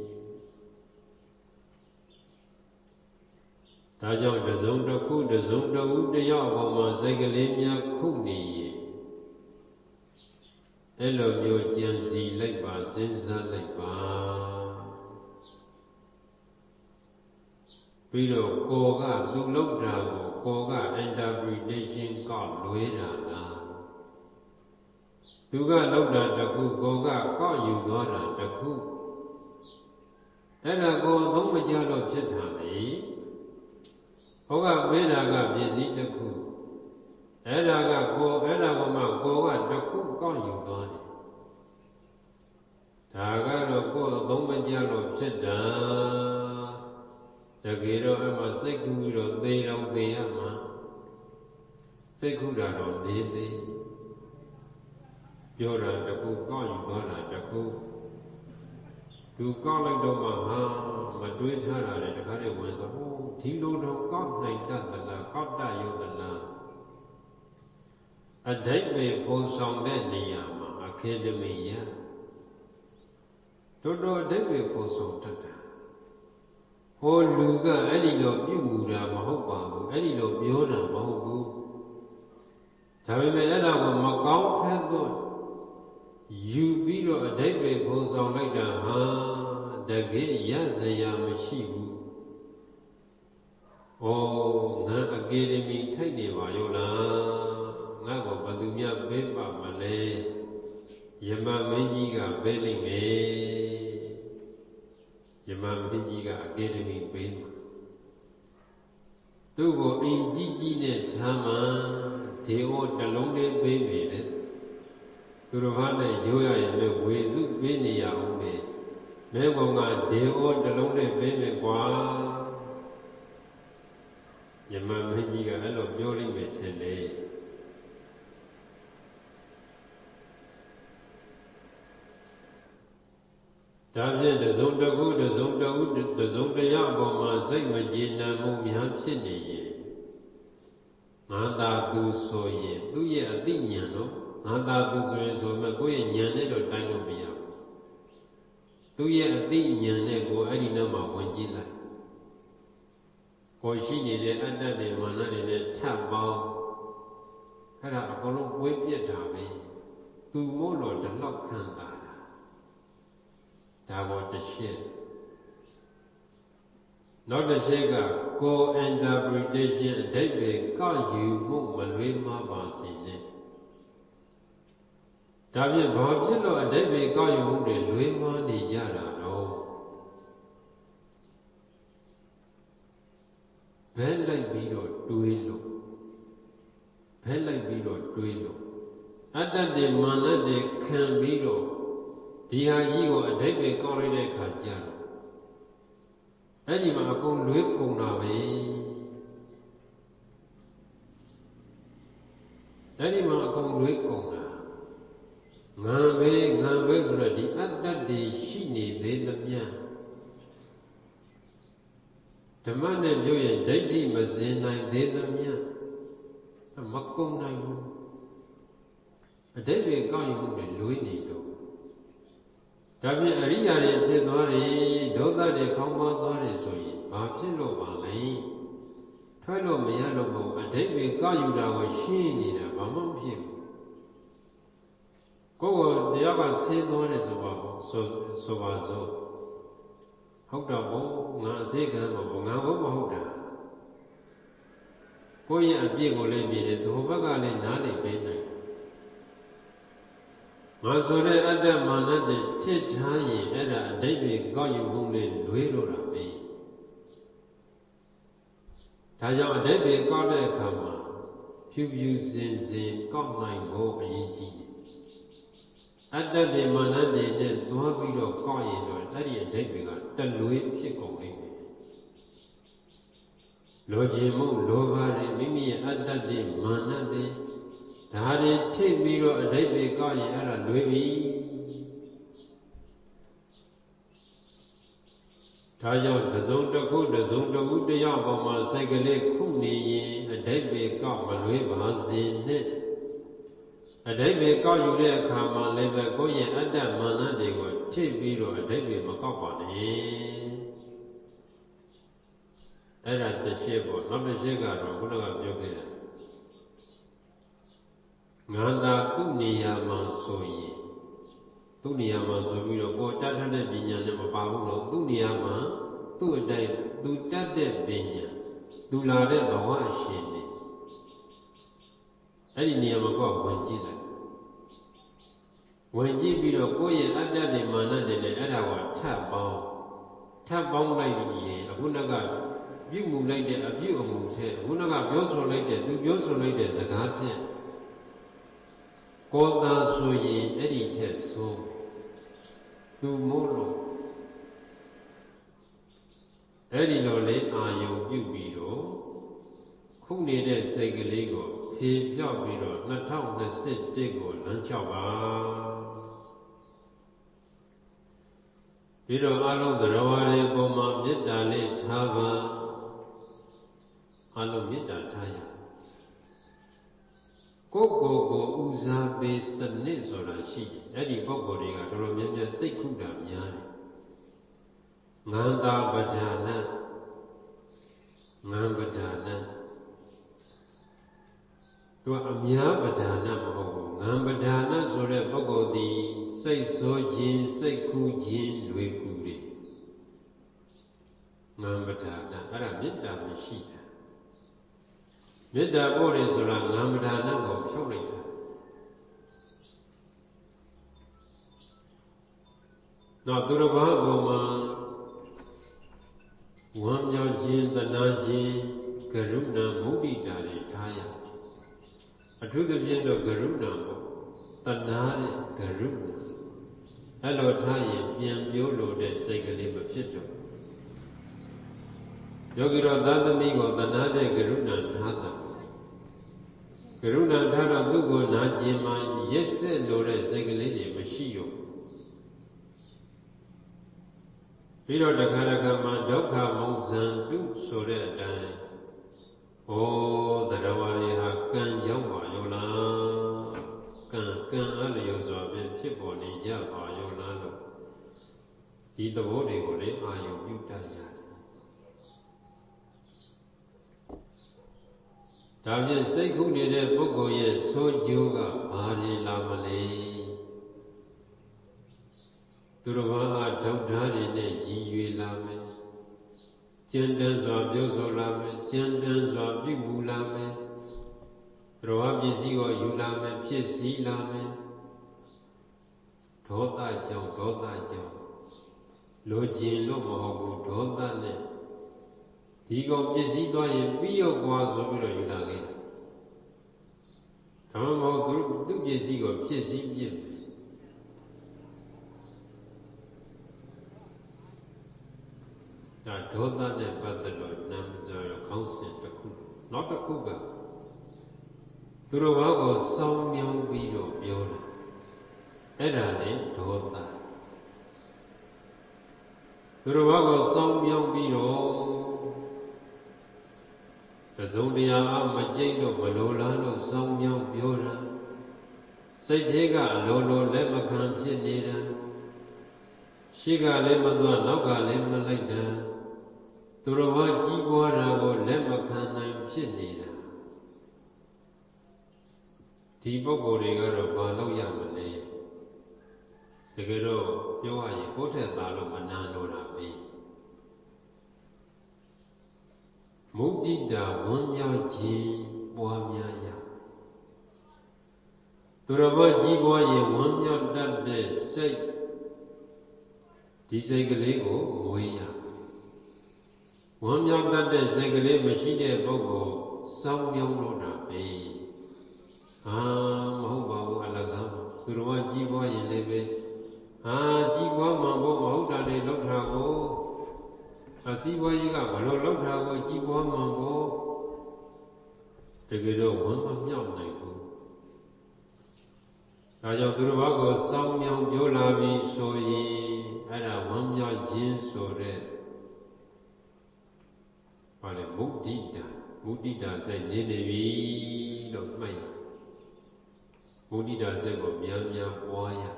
S1: ဒါကြောင့်တစုံတစ်ခုတစုံတစ်ဦးတယောက်ပေါ်မှာစိတ်ကလေးများခုနေရင်အဲ့လိုမျိုးကြံစီလိုက်ပါစဉ်းစားလိုက်ပါပြီးတော့ကိုယ်ကသူလောက်တာကိုကိုယ်က interpretation ကောက်လွဲတာလားသူကလောက်တာတစ်ခုကိုယ်ကကောက်ယူသွားတာတစ်ခုအဲ့ဒါကိုအသုံးမကျတော့ဖြစ်တာလေဟောကပေးတာကပစ္စည်းတစ်ခုအဲ့ဒါကကိုယ်အဲ့ဒါကမှကိုယ်ကတစ်ခုကောက်ယူသွားတယ်ဒါကတော့ကိုယ်အသုံးမကျတော့ဖြစ်တာတကယ်တော့အမှစိတ်ကူးပြီးတော့သေတော့သေရမှာစိတ်ကူးတာတော့နေသေးပြောတာတစ်ခုကောက်ယူသွားတာတစ်ခုသူကောက်လိုက်တော့မှဟာမတွေးထားတာလေတခါတည်းဝင်ဆိုဟိုဒီလိုတော့ကောက်နိုင်တတ်သလားကောက်တတ်ရုံသလားအဓိပ္ပာယ်ပုံဆောင်တဲ့နေရာမှာအခေတမီရတော်တော်အဓိပ္ပာယ်ပုံဆောင်တတ်တာဟိုလူကအဲ့ဒီလိုပြုမှုတာမဟုတ်ပါဘူးအဲ့ဒီလိုပြောတာမဟုတ်ဘူးဒါပေမဲ့အဲ့ဒါကိုမကောင်းဖက်တော့ယူပြီးတော့အဓိပ္ပာယ်ပုံဆောင်လိုက်တာဟာတကယ်ရစရာမရှိဘူး။ဩငါအကေဒမီထိုက်နေပါရောလားငါ့ကိုဘယ်သူများပေးပါမလဲယမမင်းကြီးကပေးလိမ့်မယ်ယမမင်းကြီးကအကေဒမီပေးမှာသူ့ကိုအိမ်ကြီးကြီးနဲ့ထားမှဒေဝတလုံးလေးပေးမယ်တဲ့သူတော်ဘာနဲ့ရိုးရရင်လည်းဝေစုပေးနေရအောင်ပဲမဲကောင်ကဒေဝတလုံးလေးပေးမယ်ကွာယမမင်းကြီးကအဲ့လိုပြောလိမ့်မယ်ထင်တယ်ဒါဖြင့်တစုံတစ်ခုတစုံတစ်ဦးတစုံတစ်ယောက်ပေါ်မှာစိတ်မကျေနပ်မှုများဖြစ်နေရင်ငါသာသူဆိုရင်သူ့ရဲ့အသိဉာဏ်တော့ငါသာသူဆိုရင်ဆိုမဲ့ကိုယ့်ရဲ့ဉာဏ်နဲ့တော့တိုင်းလို့မရဘူးသူ့ရဲ့အသိဉာဏ်နဲ့ကိုအဲ့ဒီနောက်မှာဝင်ကြည့်လိုက်ကိုရှိနေတဲ့အတ္တတွေမာနတွေနဲ့ထပ်ပေါင်းအဲ့ဒါအကုန်လုံးဝေးပြက်တာပဲသူမို့လို့တလောက်ခံတာဒါပေါ်တစ်ချက်နောက်တစ်ချက်ကကို interpretation အဓိပ္ပာယ်ကောက်ယူမှုမလွဲမှားပါစေနဲ့ဒါဖြင့်ဘာဖြစ်လို့အဓိပ္ပာယ်ကောက်ယူမှုတွေလွဲမှားနေကြတာတော့ဘဲလိုက်ပြီးတော့တွေးလို့ဘဲလိုက်ပြီးတော့တွေးလို့အတ္တတွေမာနတွေခံပြီးတော့ဒီဟာကြီးကိုအဓိပ္ပာယ်ကောက်လိုက်တဲ့အခါကျတော့အဲ့ဒီမှာအကုန်လွဲကုန်တာပဲအဲ့ဒီမှာအကုန်လွဲကုန်တာငါပဲငါပဲဆိုတော့ဒီအတ္တတွေရှိနေသေးသမျှဓမ္မနဲ့ပြောရင်ဒိဋ္ဌိမစင်နိုင်သေးသမျှမကုန်နိုင်ဘူးအဓိပ္ပာယ်ကောက်ယူမှုတွေလွဲနေတော့ဒါဖြင့်အရိယာတွေဖြစ်သွားတယ်ဒေါသတွေခေါင်းပါသွားတယ်ဆိုရင်ဘာဖြစ်လို့ပါလဲထွက်လို့မရတော့ဘူးအဓိပ္ပာယ်ကောက်ယူတာကိုရှင်းနေတာဘာမှမဖြစ်ဘူးကိုယ်ကိုတရားကဆင်းသွားတယ်ဆိုပါဘူးဆိုဆိုပါစို့ဟုတ်တော့ဘုံငါအစေခံမှာဘုံငါဘုံမဟုတ်တာကိုယ့်ရဲ့အပြစ်ကိုလည်းမြင်တယ်သူဘက်ကလည်းနားလည်ပေးနိုင်ငါဆိုတဲ့အတ္တမာနတွေထစ်ထားရင်အဲ့ဒါအဓိပ္ပာယ်ကောက်ယူမှုနဲ့လွဲလို့တာပဲဒါကြောင့်အဓိပ္ပာယ်ကောက်တဲ့အခါမှာဖြူဖြူစင်စင်ကောက်နိုင်ဖို့အရေးကြီးတယ်အတ္တတွေမာနတွေနဲ့သွားပြီးတော့ကောက်ရင်တော့အဲ့ဒီအဓိပ္ပာယ်ကတလွဲဖြစ်ကုန်လိမ့်မယ်လိုချင်မှုလိုပါတွေမိမိရဲ့အတ္တတွေမာနတွေဒါတွေထိပ်ပြီးတော့အဓိပ္ပာယ်ကောက်ရင်အဲ့ဒါလွဲပြီဒါကြောင့်သုံးတစ်ခုသုံးတစ်ခုတယောက်ပေါ်မှာစိတ်ကလေးခုနေရင်အဓိပ္ပာယ်ကောက်မလွဲပါစေနဲ့အဓိပ္ပာယ်ကောက်ယူတဲ့အခါမှာလည်းပဲကိုယ့်ရဲ့အတ္တမာနတွေကိုထိပ်ပြီးတော့အဓိပ္ပာယ်မကောက်ပါနဲ့အဲ့ဒါတစ်ချက်ပေါ့နောက်တစ်ချက်ကတော့ခုနကပြောခဲ့တာငါသာသူ့နေရာမှာဆိုရင်သူ့နေရာမှာဆိုပြီးတော့ကိုယ်တတ်တဲ့ပညာနဲ့မပါဘူးလို့သူ့နေရာမှာသူ့အတိုင်းသူတတ်တဲ့ပညာသူလာတဲ့ဘဝရှင်နေအဲ့ဒီနေရာမှာကိုယ်ဝင်ကြည့်လိုက်ဝင်ကြည့်ပြီးတော့ကိုယ့်ရဲ့အတ္တတွေမာနတွေနဲ့အဲ့ဒါကိုထပ်ပေါင်းထပ်ပေါင်းလိုက်ရင်အခုနကပြုမှုလိုက်တဲ့အပြုအမူထက်ခုနကပြောဆိုလိုက်တဲ့သူပြောဆိုလိုက်တဲ့စကားထက်ကိုယ်သာဆိုရင်အဲ့ဒီထက်ဆိုသူမို့လို့အဲ့ဒီလိုလေးအာယုံပြုပြီးတော့ခုနေတဲ့စိတ်ကလေးကိုဖြေပြောက်ပြီးတော့နှစ်ထောင်နှစ်ဆယ့်တစ်ကိုလမ်းလျှောက်ပါပြီးတော့အလုံးတရားဝါတွေပုံမှာမေတ္တာလေးထားပါအလုံးမေတ္တာထားရကိုယ်ကိုယ်ကိုဦးစားပေးစနစ်ဆိုတာရှိတယ်အဲ့ဒီပုဂ္ဂိုလ်တွေကတော်တော်များများစိတ်ခုတာများတယ်ငန္တာပဒာနငံပဒာနသူကအများပဒာနမဟုတ်ဘူးငံပဒာနဆိုတဲ့ပုဂ္ဂိုလ်ဒီစိတ်ဆိုးခြင်းစိတ်ခုခြင်းလွေကူတယ်ငံပဒာနအဲ့ဒါမေတ္တာမရှိတာမေတ္တာပို့တယ်ဆိုတာငံပဒာနကိုဖြုတ်လိုက်တာနောက်သူတစ်ပါးဘုံမှာဝမ်းမြောက်ခြင်းတနာခြင်းကရုဏာမုဒိတာတွေထားရအထူးသဖြင့်တော့ကရုဏာပေါ့တနာတဲ့ကရုဏာအဲ့လိုထားရင်ပြန်ပြောလို့တဲ့စိတ်ကလေးမဖြစ်တော့ယောဂီတော်သာသမီကိုတနာတဲ့ကရုဏာထားတာကရုဏာထားတော့သူ့ကိုနာကျင်မှရက်ဆက်လို့တဲ့စိတ်ကလေးတွေမရှိရောပြီးတော့တခါတခါမှဒုက္ခမုံဇံတုဆိုတဲ့အတိုင်းဩတရားဝါတွေဟာကံကြောင့်ပါရောလားကံကံအလျော်စွာဖြင့်ဖြစ်ပေါ်နေကြပါရောလားလို့ဒီသဘောတွေကိုလည်းအာရုံပြုတတ်ရတယ်ဒါဖြင့်စိတ်ခုနေတဲ့ပုဂ္ဂိုလ်ရဲ့ဆိုးကျိုးကဘာတွေလာမလဲသူတော်ဘာအားဒုက္ခတွေနဲ့ရည်ရွယ်လာမယ်ကျဉ်းတန်းစွာပြောဆိုလာမယ်ကျဉ်းတန်းစွာပြုမူလာမယ်သူတော်ဘာပစ္စည်းကိုယူလာမယ်ဖြစ်စည်းလာမယ်ဒေါသကြောင့်ဒေါသကြောင့်လိုချင်လို့မဟုတ်ဘူးဒေါသနဲ့ဒီကောင်ပစ္စည်းသွားရင်ပြီးရောကွာဆိုပြီးတော့ယူလာခဲ့ဒါမှမဟုတ်သူသူပစ္စည်းကိုဖြစ်စည်းပြစ်ဒါဒေါသနဲ့ပတ်သက်လို့နာမည်ဆိုခေါင်းစဉ်တစ်ခုနောက်တစ်ခုကသူတော်ဘာကိုစောင်းမြောင်းပြီးတော့ပြောတာအဲ့ဒါလေဒေါသသူတော်ဘာကိုစောင်းမြောင်းပြီးတော့ပဇုံတရားအမကျိတ်တော့မလိုလားလို့စောင်းမြောင်းပြောတာစိတ်သေးကအလိုလိုလက်မခံဖြစ်နေတာရှိကလည်းမသွားနောက်ကလည်းမလိုက်တာသူတော်ဘာကြီးပွားတာကိုလက်မခံနိုင်ဖြစ်နေတာဒီပုဂ္ဂိုလ်တွေကတော့ဘာလို့ရမလဲတကယ်တော့ပြောရရင်ကိုယ့်ထက်သားလို့မနာလို့တာပဲမုဒ္ဒိတာဝန်းမြောက်ခြင်းပွားများရသူတော်ဘာကြီးပွားရင်ဝန်းမြောက်တတ်တဲ့စိတ်ဒီစိတ်ကလေးကိုမွေးရဝမ်းမြောက်တတ်တဲ့စိတ်ကလေးမရှိတဲ့ပုဂ္ဂိုလ်စောင်းမြောင်းလို့တာပဲဟာမဟုတ်ပါဘူးအလကားသူတော်ဘာကြီးပွားရင်လည်းပဲဟာကြီးပွားမှာပေါ့မဟုတ်တာတွေလောက်တာကိုအစည်းအဝေးကဘလို့လောက်တာကိုကြီးပွားမှာပေါ့တကယ်တော့ဝမ်းမမြောက်နိုင်ဘူးဒါကြောင့်သူတော်ဘာကိုစောင်းမြောင်းပြောလာပြီးဆိုရင်အဲ့ဒါဝမ်းမြောက်ခြင်းဆိုတဲ့ဘာလဲမုဒ္ဒိတာမုဒ္ဒိတာစိတ်နေနေပြီလို့မှတ်ရမုဒ္ဒိတာစိတ်ကိုများများပွားရ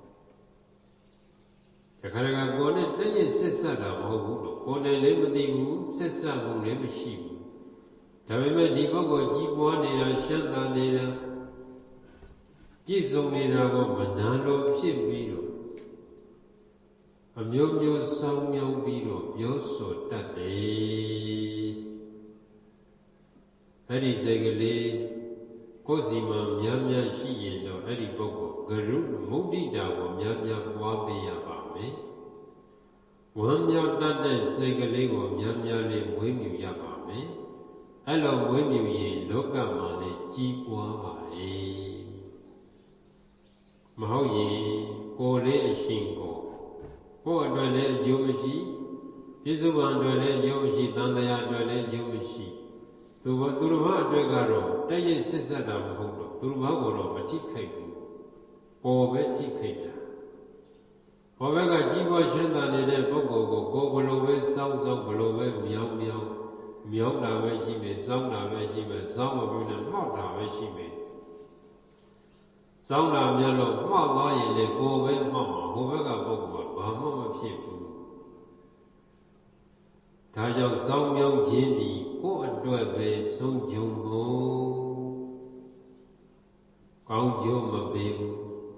S1: တခါတခါကိုယ်နဲ့တည့်ရဆက်ဆက်တာမဟုတ်ဘူးလို့ကိုယ်နဲ့လည်းမသိဘူးဆက်ဆက်မှုလည်းမရှိဘူးဒါပေမဲ့ဒီပုဂ္ဂိုလ်ကြီးပွားနေတာရှမ်းသာနေတာပြည့်စုံနေတာကိုမနာလို့ဖြစ်ပြီးတော့အမျိုးမျိုးဆောင်းမြောင်းပြီးတော့ပြောဆိုတတ်တယ်အဲ့ဒီစိတ်ကလေးကိုယ်စီမှာများများရှိရင်တော့အဲ့ဒီပုဂ္ဂိုလ်ဂရုမုဒ္ဒိတာကိုများများပွားပေးရပါမယ်ဝမ်းမြောက်တတ်တဲ့စိတ်ကလေးကိုများများလေးမွေးမြူရပါမယ်အဲ့လိုမွေးမြူရင်လောကမှာလည်းကြီးပွားပါလေမဟုတ်ရင်ကိုယ်လေးအရှင်ကိုကိုယ်အတွက်လည်းအကျိုးမရှိပြစ္ဆုတ်ပံအတွက်လည်းအကျိုးမရှိသံတရားအတွက်လည်းအကျိုးမရှိသူကသူတော်ဘာအတွက်ကတော့တည့်ရစစ်ဆက်တာမဟုတ်တော့သူတော်ဘာကိုတော့မထိခိုက်ဘူးပေါ်ပဲထိခိုက်တာဘောဘက်ကကြီးပွားရှင်းတာနေတဲ့ပုဂ္ဂိုလ်ကိုကိုယ်ဘလိုပဲစောင်းစောင်းဘလိုပဲမြောင်းမြောင်းမြောင်းတာပဲရှိမယ်စောင်းတာပဲရှိမယ်စောင်းမပြီးနဲ့မှောက်တာပဲရှိမယ်စောင်းတာများလို့မှောက်သွားရင်လေကိုယ်ပဲမှောက်မှာဟိုဘက်ကပုဂ္ဂိုလ်ကဘာမှမဖြစ်ဘူးဒါကြောင့်စောင်းမြောင်းခြင်းဒီကိုယ်အတွက်ပဲဆုံးကြုံဖို့ကောင်းကျိုးမပေးဘူး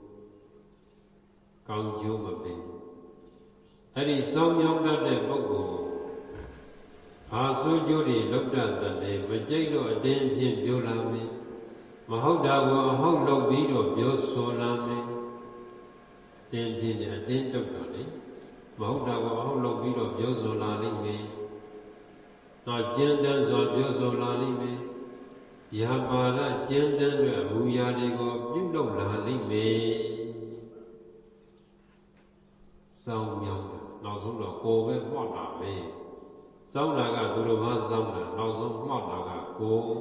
S1: ကောင်းကျိုးမပေးအဲ့ဒီစောင်းမြောင်းတတ်တဲ့ပုဂ္ဂိုလ်ဟာဆိုးကျိုးတွေလောက်တတ်တယ်မကြိတ်တော့အတင်းဖြင့်ပြောလာမယ်မဟုတ်တာကိုအဟုတ်လုပ်ပြီးတော့ပြောဆိုလာမယ်တင်းဖြင့်အတင်းတုတ်တော့လေမဟုတ်တာကိုအဟုတ်လုပ်ပြီးတော့ပြောဆိုလာလိမ့်မယ်နောက်ကျင့်တန်းစွာပြောဆိုလာလိမ့်မယ်ရာပါလကျင့်တန်းတွေအမူအရာတွေကိုပြုလုပ်လာလိမ့်မယ်စောင်းမြောင်းတာနောက်ဆုံးတော့ကိုယ်ပဲမှောက်တာပဲစောင်းတာကသူတို့ဘာစောင်းတာနောက်ဆုံးမှောက်တာကကိုယ်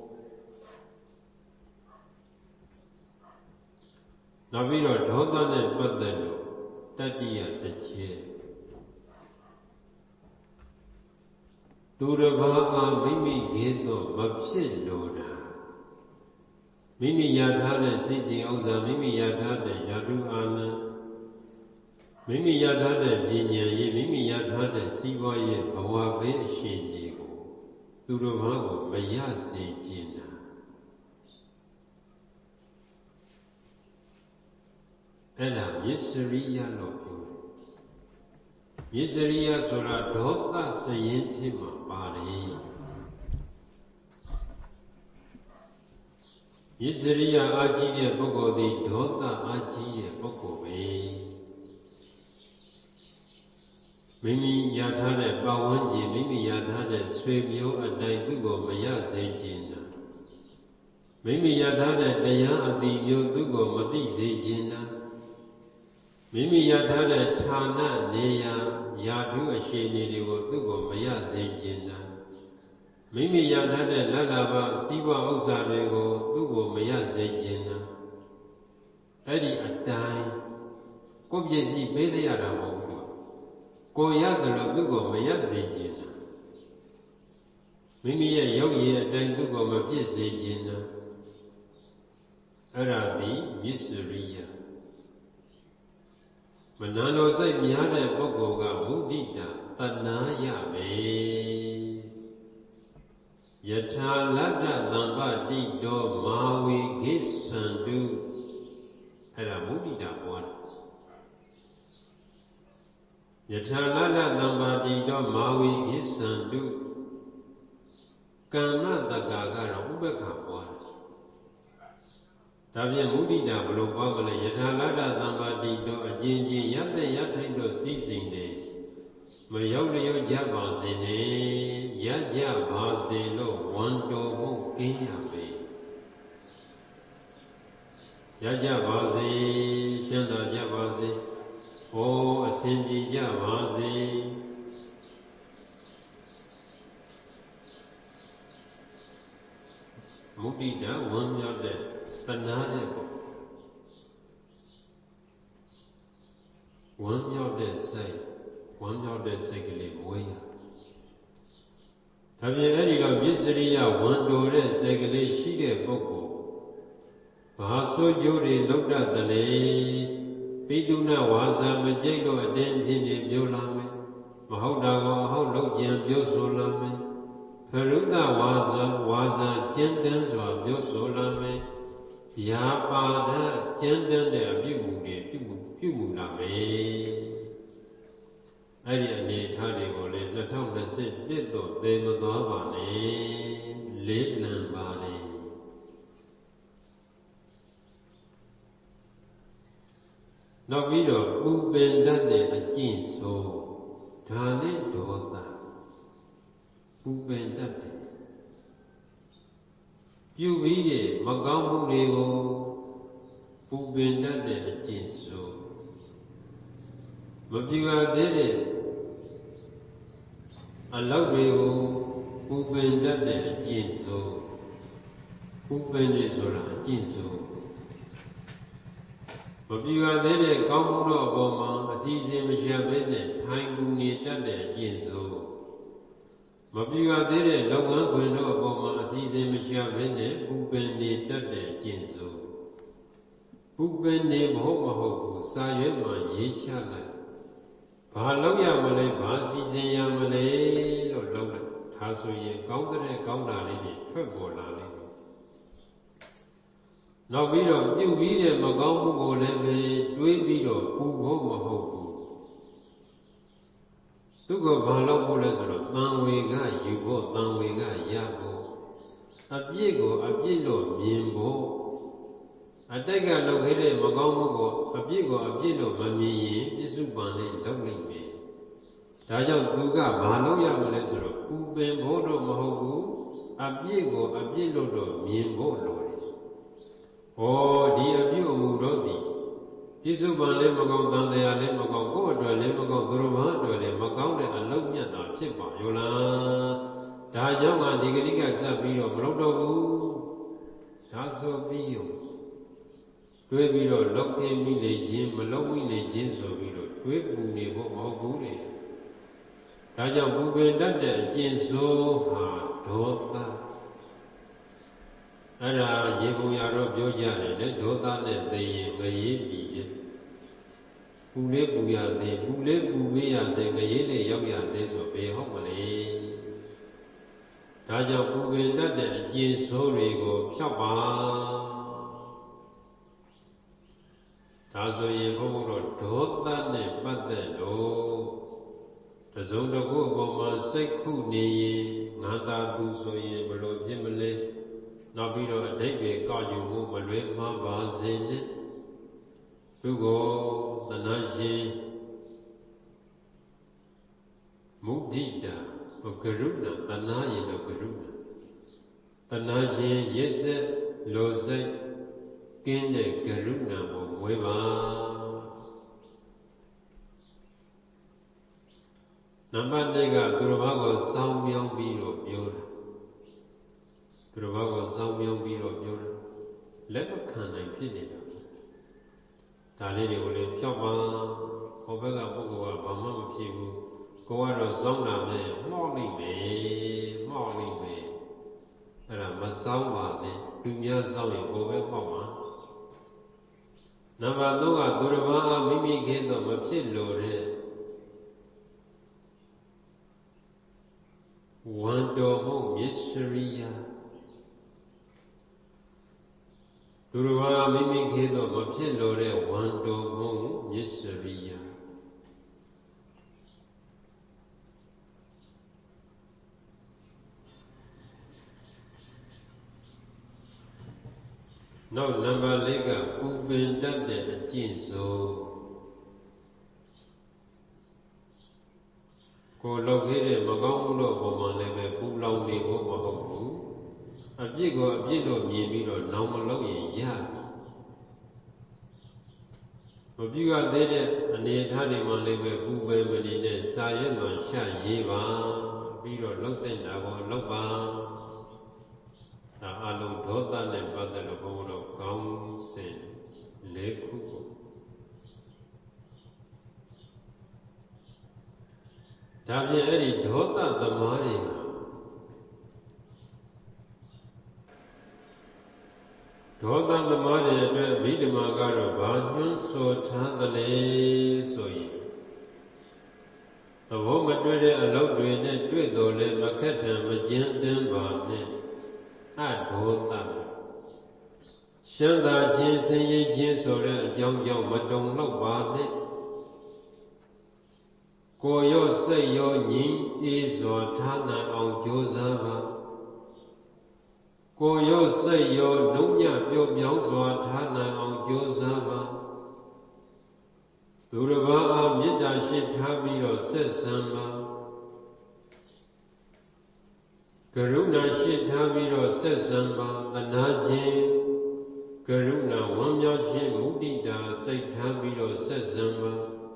S1: နောက်ပြီးတော့ဒေါသနဲ့ပတ်သက်လို့တတ္တိယတစ်ချက်သူတစ်ပါးအားမိမိကဲ့သို့မဖြစ်လိုတာမိမိရထားတဲ့စိတ်စဉ်ဥစ္စာမိမိရထားတဲ့ယာတုအာနံမိမိရထားတဲ့ပညာရေးမိမိရထားတဲ့စီးပွားရေးဘဝဘေးအရှင်တွေကိုသူတစ်ပါးကိုမရစေခြင်းတာအဲ့ဒါမစ္စရိယလို့ပြောတယ်မစ္စရိယဆိုတာဒေါသစရင်ချင်းမှာပါတယ်မစ္စရိယအာကြီးတဲ့ပုဂ္ဂိုလ်သည်ဒေါသအာကြီးတဲ့ပုဂ္ဂိုလ်ပဲမိမိရထားတဲ့ပတ်ဝန်းကျင်မိမိရထားတဲ့ဆွေမျိုးအတိုင်းသူ့ကိုမရစေခြင်းတာမိမိရထားတဲ့တရားအတိမျိုးသူ့ကိုမသိစေခြင်းတာမိမိရထားတဲ့ဌာနနေရာယာထုအခြေအနေတွေကိုသူ့ကိုမရစေခြင်းတာမိမိရထားတဲ့လတ်လာပါစီးပွားဥစ္စာတွေကိုသူ့ကိုမရစေခြင်းတာအဲ့ဒီအတိုင်းကိုပြည့်စည်ပေးရတာမဟုတ်ဘူးကိုရတယ်လို့သူ့ကိုမရစေခြင်းတာမိမိရဲ့ရုပ်ရည်အတိုင်းသူ့ကိုမပြည့်စေခြင်းတာအဲ့ဒါသည်မစ္စရိယမနာလိုစိတ်များတဲ့ပုဂ္ဂိုလ်ကမုဒိတာတဏှာရပဲယထာလတ္တသံပတိတောမာဝေကိသန္တုအဲ့ဒါမုဒိတာပွားတယ်ယထာလတ္တသံပတိတောမာဝေကိသန္တု Kana Tagara Ubeka Boy. Tabian Mudida Blubabale Yatalada Zambadito, a Jinji Yate Yatindo ceasing days. Mayorio Jabazine, Yaja Bazelo, Wando Kenya Bay. Yaja Bazi, Shanda Jabazi, oh, a Cindy Jabazi. Mudida, one year dead, but not able. One year dead say, one year dead secondly, way. Have you any of Yisria, one door, secondly, she gave Boko? Bahaso Jodi looked at the lay. Piduna was a majelo attending in Biolame. Mahodawa, how low Jam Biosolame. Peruda was a was a Jendans or Biosolame. Yapada Jendan de Abu Pumulame. I didn't hardly go let the town that said, Little, they were Gavane, late Lambadi. Now we don't move in that day a jean so Tali Dota. Move in that day. You read it, Magamu Revo, move in that day a jean so. But you are there. I love you, move in that day a jean so. Move in this or a jean so. But you are there, come over Obama, a season which you have been at, time to need that day, Jinso. But you are there, no one will know Obama, a season which you have been at, who been need that day, Jinso. Who been name Homa Hopu, Sayama, Yichala. Paloya Malay, Basi Yamalay, or Lola, Tasso, Gaunda, Gaunda, Turbo Lali. Now we don't do we the Magamu or Leve, Dwebido, who Homa Hopu. To go Balo Polazzo, Manwega, you go, Manwega, Yabo. A Biego, a Bilo, Mimbo. I take a located Magamu, a Biego, a Bilo, Mami, Isubane, doubling me. Taja Duga, Baloya Molezzo, who been Bodo Mahobu, a Biego, a Bilo, Mimbo. Oh, dear view of Murodi. Isuban Lemagon, they are Lemagon, go to Lemagon, Duruma, to Lemagon, and Lomian, Chipa, Yola. Tajama, Digriga, Sabio, Brodo, Tasso Bio. Twebilo, Loki, Mille, Jim, Malomi, Jins of Vilo, Twibu, Nebo, or Guri. Tajam Bube, that Jinso, Dota. Ara Yebu Yaro Bioja, let Dota let they may be. Pule Buya, they Pule Buya, they may Yoga, they so be homely. Taja Bube, that Jin Sori go Chapa. Tazo Yebu, Dota, but the low. The zone of Goma, Seku Ni, Nata Busoye, below Jimele. Now we don't take a god you move a red mamba in to go the Naji Mudida of Karuna, the Nayan of Karuna. The Naji, yes, Lose, Kinde, Karuna, or Weva. Nambandega, Duravago, Sound Young Biro, Yoda. Duravago, Sound Young Biro, Yoda. Never can I pin it. Talini will live Shapa, Obega Bogo, Bama Pibu, go out of Zona, Molly May, Molly May. And I must sound about it, do me a song in Gobe Poma. Navadua, Durava, Mimi Gate of a Pillow. One door mystery. Durava, Mimi Gate of a Pillow, one door mystery. နောက်နံပါတ်လေးကပူပင်တတ်တဲ့အကျင့်ဆုံးကိုလောက်ခဲ့တဲ့မကောင်းမှုတော့ပုံမှန်လည်းပဲပူလောင်နေဖို့မဟုတ်ဘူးအပြစ်ကိုအပြစ်လို့မြင်ပြီးတော့နောင်မလုပ်ရင်ရမပြုရသေးတဲ့အနေအထားတွေမှာလည်းပဲပူပင်မနေနဲ့စာရွက်မှာရှာရေးပါပြီးတော့လှုပ်တဲ့နာကိုလှုပ်ပါဒါအလုံးဒေါသနဲ့ပတ်သက်လို့ဘုန်းတော်ကောင်းစဉ်လေးခုပေါ့ဒါဖြင့်အဲ့ဒီဒေါသသမားတွေဒေါသသမားတွေအတွက်ဗိဓမာကတော့ဘာညွှန်းဆိုထားသလဲဆိုရင်သဘောမတွေ့တဲ့အလုပ်တွေနဲ့တွေ့တော်လဲမခက်ထန်မကျဉ်းတင်းပါနဲ့အဒေါသရှမ်းသာခြင်းဆင်းရဲခြင်းဆိုတဲ့အကြောင်းကြောင့်မတုံ့လောက်ပါနဲ့ကိုယ်ရောစိတ်ရောငြိမ်းအေးစွာထားနိုင်အောင်ကြိုးစားပါကိုယ်ရောစိတ်ရောနှုတ်ညပျော့ပြောင်းစွာထားနိုင်အောင်ကြိုးစားပါသူတစ်ပါးအားမေတ္တာရှိထားပြီးတော့ဆက်ဆံပါကရုဏာရှိထားပြီးတော့ဆက်ဆံပါသနာခြင်းကရုဏာဝမ်းမြောက်ခြင်းမုဒိတာစိတ်ထားပြီးတော့ဆက်ဆံပါ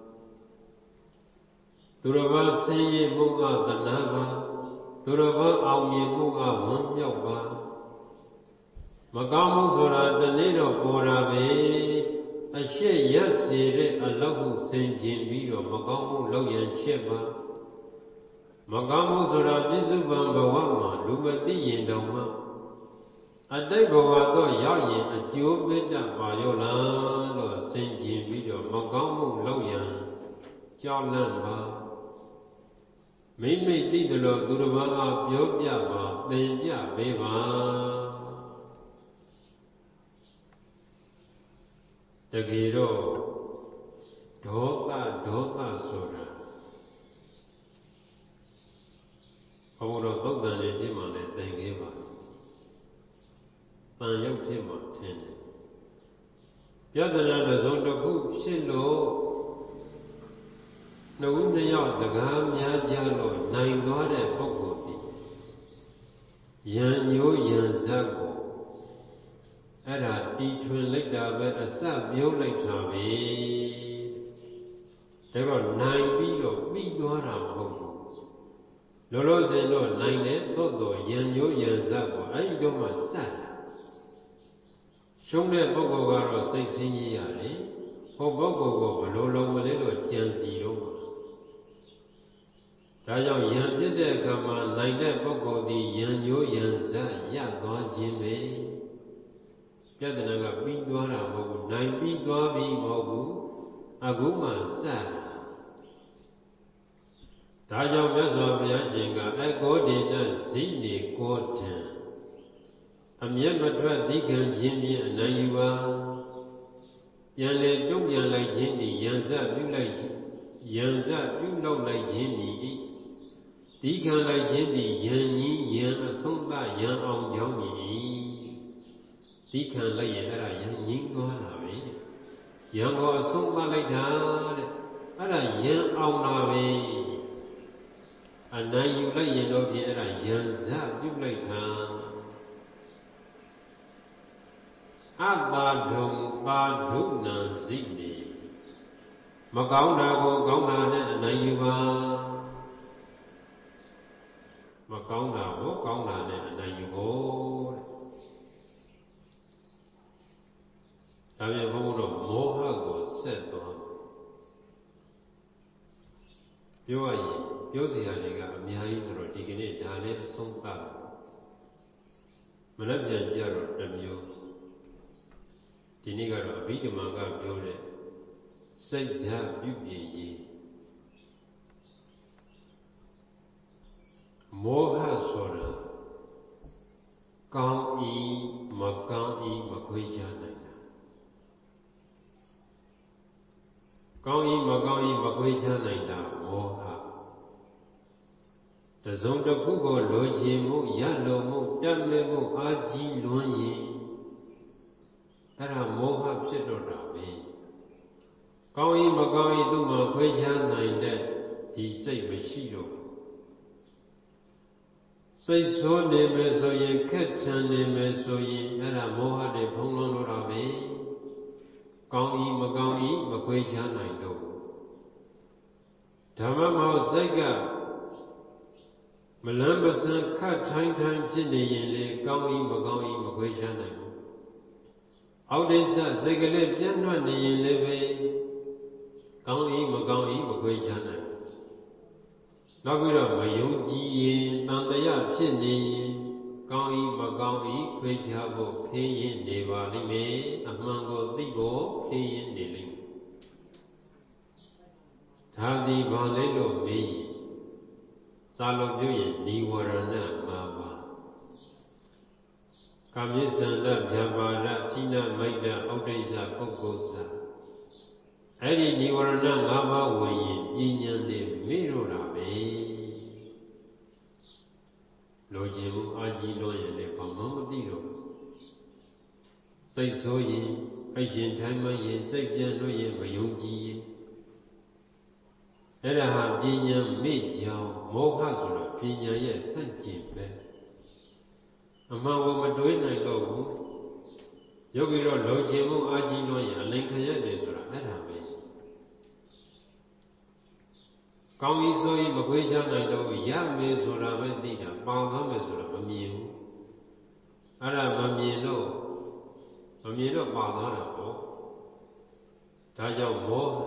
S1: သူတစ်ပါးဆင်းရဲမှုကသနာပါသူတစ်ပါးအောင်မြင်မှုကဝမ်းမြောက်ပါမကောင်းမှုဆိုတာတနေ့တော့ပေါ်တာပဲအရှက်ရက်စေတဲ့အလောက်ဟုဆင်ခြင်ပြီးတော့မကောင်းမှုလုပ်ရန်ချက်ပါမကောင်းမှုဆိုတာပြစ္ဆုတ်ပံဘဝမှာလူမသိရင်တောင်မှအတိတ်ဘဝတော့ရောက်ရင်အကျိုးပေးတတ်ပါရောလားလို့ဆင်ခြင်ပြီးတော့မကောင်းမှုလုပ်ရန်ကြောက်လန့်ပါမိမိသိတယ်လို့သူတစ်ပါးအားပြောပြပါသင်ပြပေးပါတကယ်တော့ဒေါသဒေါသဆိုတာဘုရားသုတ်တန်ရဲ့ဖြစ်မှလည်းသင်ခဲ့ပါတန်ရုပ်ဖြစ်မှထင်တယ်ပြဿနာတစ်စုံတစ်ခုဖြစ်လို့နှစ်ဦးနှစ်ယောက်စကားများကြလို့နိုင်သွားတဲ့ပုဂ္ဂိုလ်ဒီယံညိုးယံဇတ်ကိုအဲ့ဒါတီထွင်လိုက်တာပဲအစပြုံးလိုက်တာပဲဒါတော့နိုင်ပြီးတော့ပြီးသွားတာမဟုတ်ဘူးလောလောဆယ်တော့နိုင်တယ်သို့တော်ယံညိုးယံဇတ်ကိုအဲ့ဒီတော့မှစတာရှုံးတဲ့ပုဂ္ဂိုလ်ကတော့စိတ်ဆင်းရဲရတယ်ဟိုပုဂ္ဂိုလ်ကိုဘလို့လုံးမလဲလို့ကြံစီတော့ဒါကြောင့်ယံဖြစ်တဲ့အခါမှာနိုင်တဲ့ပုဂ္ဂိုလ်သည်ယံညိုးယံဇတ်ရသွားခြင်းပဲပြဿနာကပြီးသွားတာမဟုတ်ဘူးနိုင်ပြီးသွားပြီမဟုတ်ဘူးအခုမှစတာဒါကြောင့်မြတ်စွာဘုရားရှင်ကအကောဒေနဇိနေကောထံအမျက်မထွက်သီးခံခြင်းဖြင့်အနိုင်ယူပါပြန်လေတုံ့ပြန်လိုက်ခြင်းသည်ယံဇပြုလိုက်ယံဇပြုလောက်လိုက်ခြင်းသည်သီးခံလိုက်ခြင်းသည်ယံကြီးယံအဆုံးသယံအောင်ကြောင်း၏သီးခံလိုက်ရင်အဲ့ဒါယံငင်းသွားတာပဲယံကိုအဆုံးသလိုက်တာတဲ့အဲ့ဒါယံအောင်တာပဲအနိုင်ယူလိုက်ရင်တော့ဖြင့်အဲ့ဒါယံဇပြုလိုက်တာအတ္တဒုံပါဒုဏံဇိနေမကောင်းတာကိုကောင်းတာနဲ့အနိုင်ယူပါမကောင်းတာကိုကောင်းတာနဲ့အနိုင်ယူဖို့ဒါပြန်ဘုန်းတော်မောဟကိုဆက်သွားပြောရရင်ပြောစရာတွေကအများကြီးဆိုတော့ဒီကနေ့ဒါလည်းအဆုံးသတ်မနှက်ပြန်ကြတော့တစ်မျိုးဒီနေ့ကတော့အဘိဓမ္မာကပြောတဲ့စိတ်ဓာတ်ပြုပြင်ရေးမောဟဆိုတာကောင်းဤမကောင်းဤမခွဲခြားနိုင်တာကောင်းဤမကောင်းဤမခွဲခြားနိုင်တာမောဟတစုံတစ်ခုကိုလိုချင်မှုရလိုမှုတတ်မဲ့မှုအာကြီးလွန်းရင်အဲ့ဒါမောဟဖြစ်တော့တာပဲကောင်း၏မကောင်း၏သူ့မှာခွဲခြားနိုင်တဲ့ဒီစိတ်မရှိတော့စိတ်ဆိုးနေမယ်ဆိုရင်ခက်ချမ်းနေမယ်ဆိုရင်အဲ့ဒါမောဟတွေဖုံးလွှမ်းလို့တာပဲကောင်း၏မကောင်း၏မခွဲခြားနိုင်တော့ဓမ္မမောစိတ်ကမလန်းမဆန်းခတ်ထိုင်းထိုင်းဖြစ်နေရင်လေကောင်း၏မကောင်း၏မခွဲခြားနိုင်ဘူးအောက်ဒိစ္စစိတ်ကလေးပြန့်နှံ့နေရင်လည်းပဲကောင်း၏မကောင်း၏မခွဲခြားနိုင်နောက်ပြီးတော့မယုံကြည်ရင်တန်တရားဖြစ်နေရင်ကောင်း၏မကောင်း၏ခွဲခြားဖို့ခေးရင်နေပါလိမ့်မယ်အမှန်ကိုသိဖို့ခေးရင်နေလိမ့်မယ်ဒါသည်ဘာလဲလို့မေးရင်စာလုံးပြောရင်និဝရဏ၅ပါးကာမိသန္တဗျာပါဒဌိနမိတ်တဩဒိစ္စပုဂ္ဂိုလ်စအဲ့ဒီនិဝရဏ၅ပါးဝင်ရင်ပညာနဲ့မေ့တော့တာပဲလိုချင်မှုအာကြီးလို့ရင်လည်းဘာမှမသိတော့စိတ်ဆိုးရင်အရင်ထိုင်းမှရင်စိတ်ပြန်လို့ရင်မယုံကြည်ရင်အဲ့ဒါဟာပညာမေ့ကြောင်မောဟဆိုတာပညာရဲ့စန့်ကျင်ပဲအမှန်ကိုမတွေးနိုင်တော့ဘူးယောဂီတော့လိုချင်မှုအာကြီးလို့ရင်အလိန်ခရတယ်ဆိုတာအဲ့ဒါပဲကောင်းပြီဆိုရင်မခွေးချနိုင်တော့ဘူးရမယ်ဆိုတာပဲသိတာပေါင်သွားမယ်ဆိုတာမမြင်ဘူးအဲ့ဒါမမြင်တော့မမြင်တော့ပါသွားတာပေါ့ဒါကြောင့်မောဟ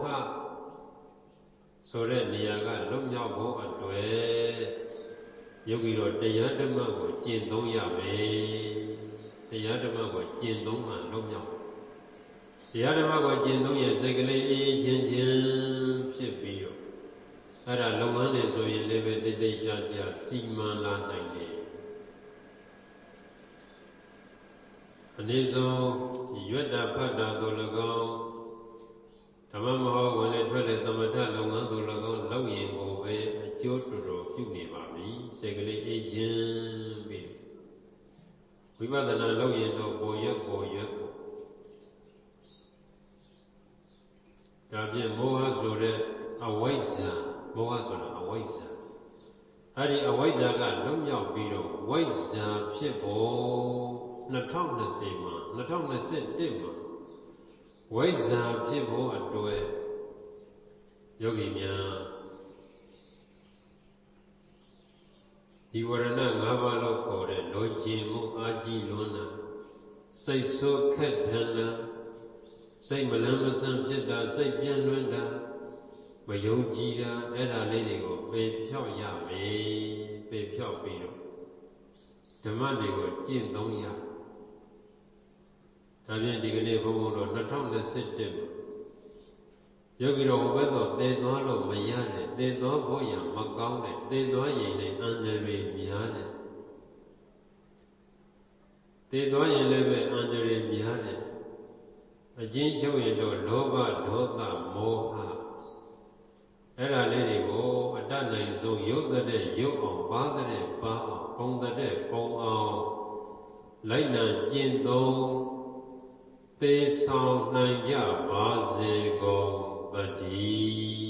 S1: ဆိုတဲ့နေရာကလွတ်မြောက်ဖို့အတွက်ယောဂီတော့တရားဓမ္မကိုကျင့်သုံးရမယ်တရားဓမ္မကိုကျင့်သုံးမှလွတ်မြောက်တရားဓမ္မကိုကျင့်သုံးရင်စိတ်ကလေးအေးအေးချမ်းချမ်းဖြစ်ပြီးတော့အဲ့ဒါလုပ်ငန်းတွေဆိုရင်လည်းပဲတိတ်တိတ်ရှားရှားစီမံလာနိုင်တယ်အနည်းဆုံးရွတ်တာဖတ်တာတို့၎င်းဓမ္မမဟုတ်ဝင်လေထွက်လေသမထလုပ်ငန်းတို့၎င်းလုပ်ရင်ကိုပဲအကျိုးတော်တော်ပြုနေပါပြီစိတ်ကလေးအေးချမ်းပြီးဝိပဿနာလုပ်ရင်တော့ပေါ်ရွက်ပေါ်ရွက်ဒါဖြင့်မောဟဆိုတဲ့အဝိဇ္ဇာမောဟဆိုတာအဝိဇ္ဇာအဲ့ဒီအဝိဇ္ဇာကလွတ်မြောက်ပြီးတော့ဝိဇ္ဇာဖြစ်ဖို့နှစ်ထောင်နှစ်ဆယ်မှာနှစ်ထောင်နှစ်ဆယ်တစ်မှာဝိဇ္ဇာဖြစ်ဖို့အတွက်ယောဂီများဒီဝရဏ၅ပါးလို့ခေါ်တဲ့လိုချင်မှုအာကြီးလွန်းတာစိတ်ဆိုးခက်ထန်တာစိတ်မလန်းမဆန်းဖြစ်တာစိတ်ပြန့်လွန်းတာမယုံကြည်တာအဲ့ဒါလေးတွေကိုပယ်ဖြောက်ရမယ်ပယ်ဖြောက်ပြီးတော့ဓမ္မတွေကိုကျင့်သုံးရဒါဖြင့်ဒီကနေ့ဘုန်းဘုန်းတို့နှစ်ထောင်နှစ်ဆယ်တစ်မှာယောဂီတော်ဘက်တော့သေသွားလို့မရတဲ့သေသွားဖို့ရမကောင်းတဲ့သေသွားရင်လည်းအန္တရာယ်များတဲ့သေသွားရင်လည်းပဲအန္တရာယ်များတဲ့အကျဉ်းချုပ်ရင်တော့လောဘဒေါသမောဟအဲ့ဒါလေးတွေကိုအတတ်နိုင်ဆုံးရုပ်တဲ့ရုပ်အောင်ပါတဲ့ပါအောင်ကုံတဲ့ကုံအောင်လိုက်နာကျင့်သုံးသေဆောင်နိုင်ကြပါစေကုန်သတည်း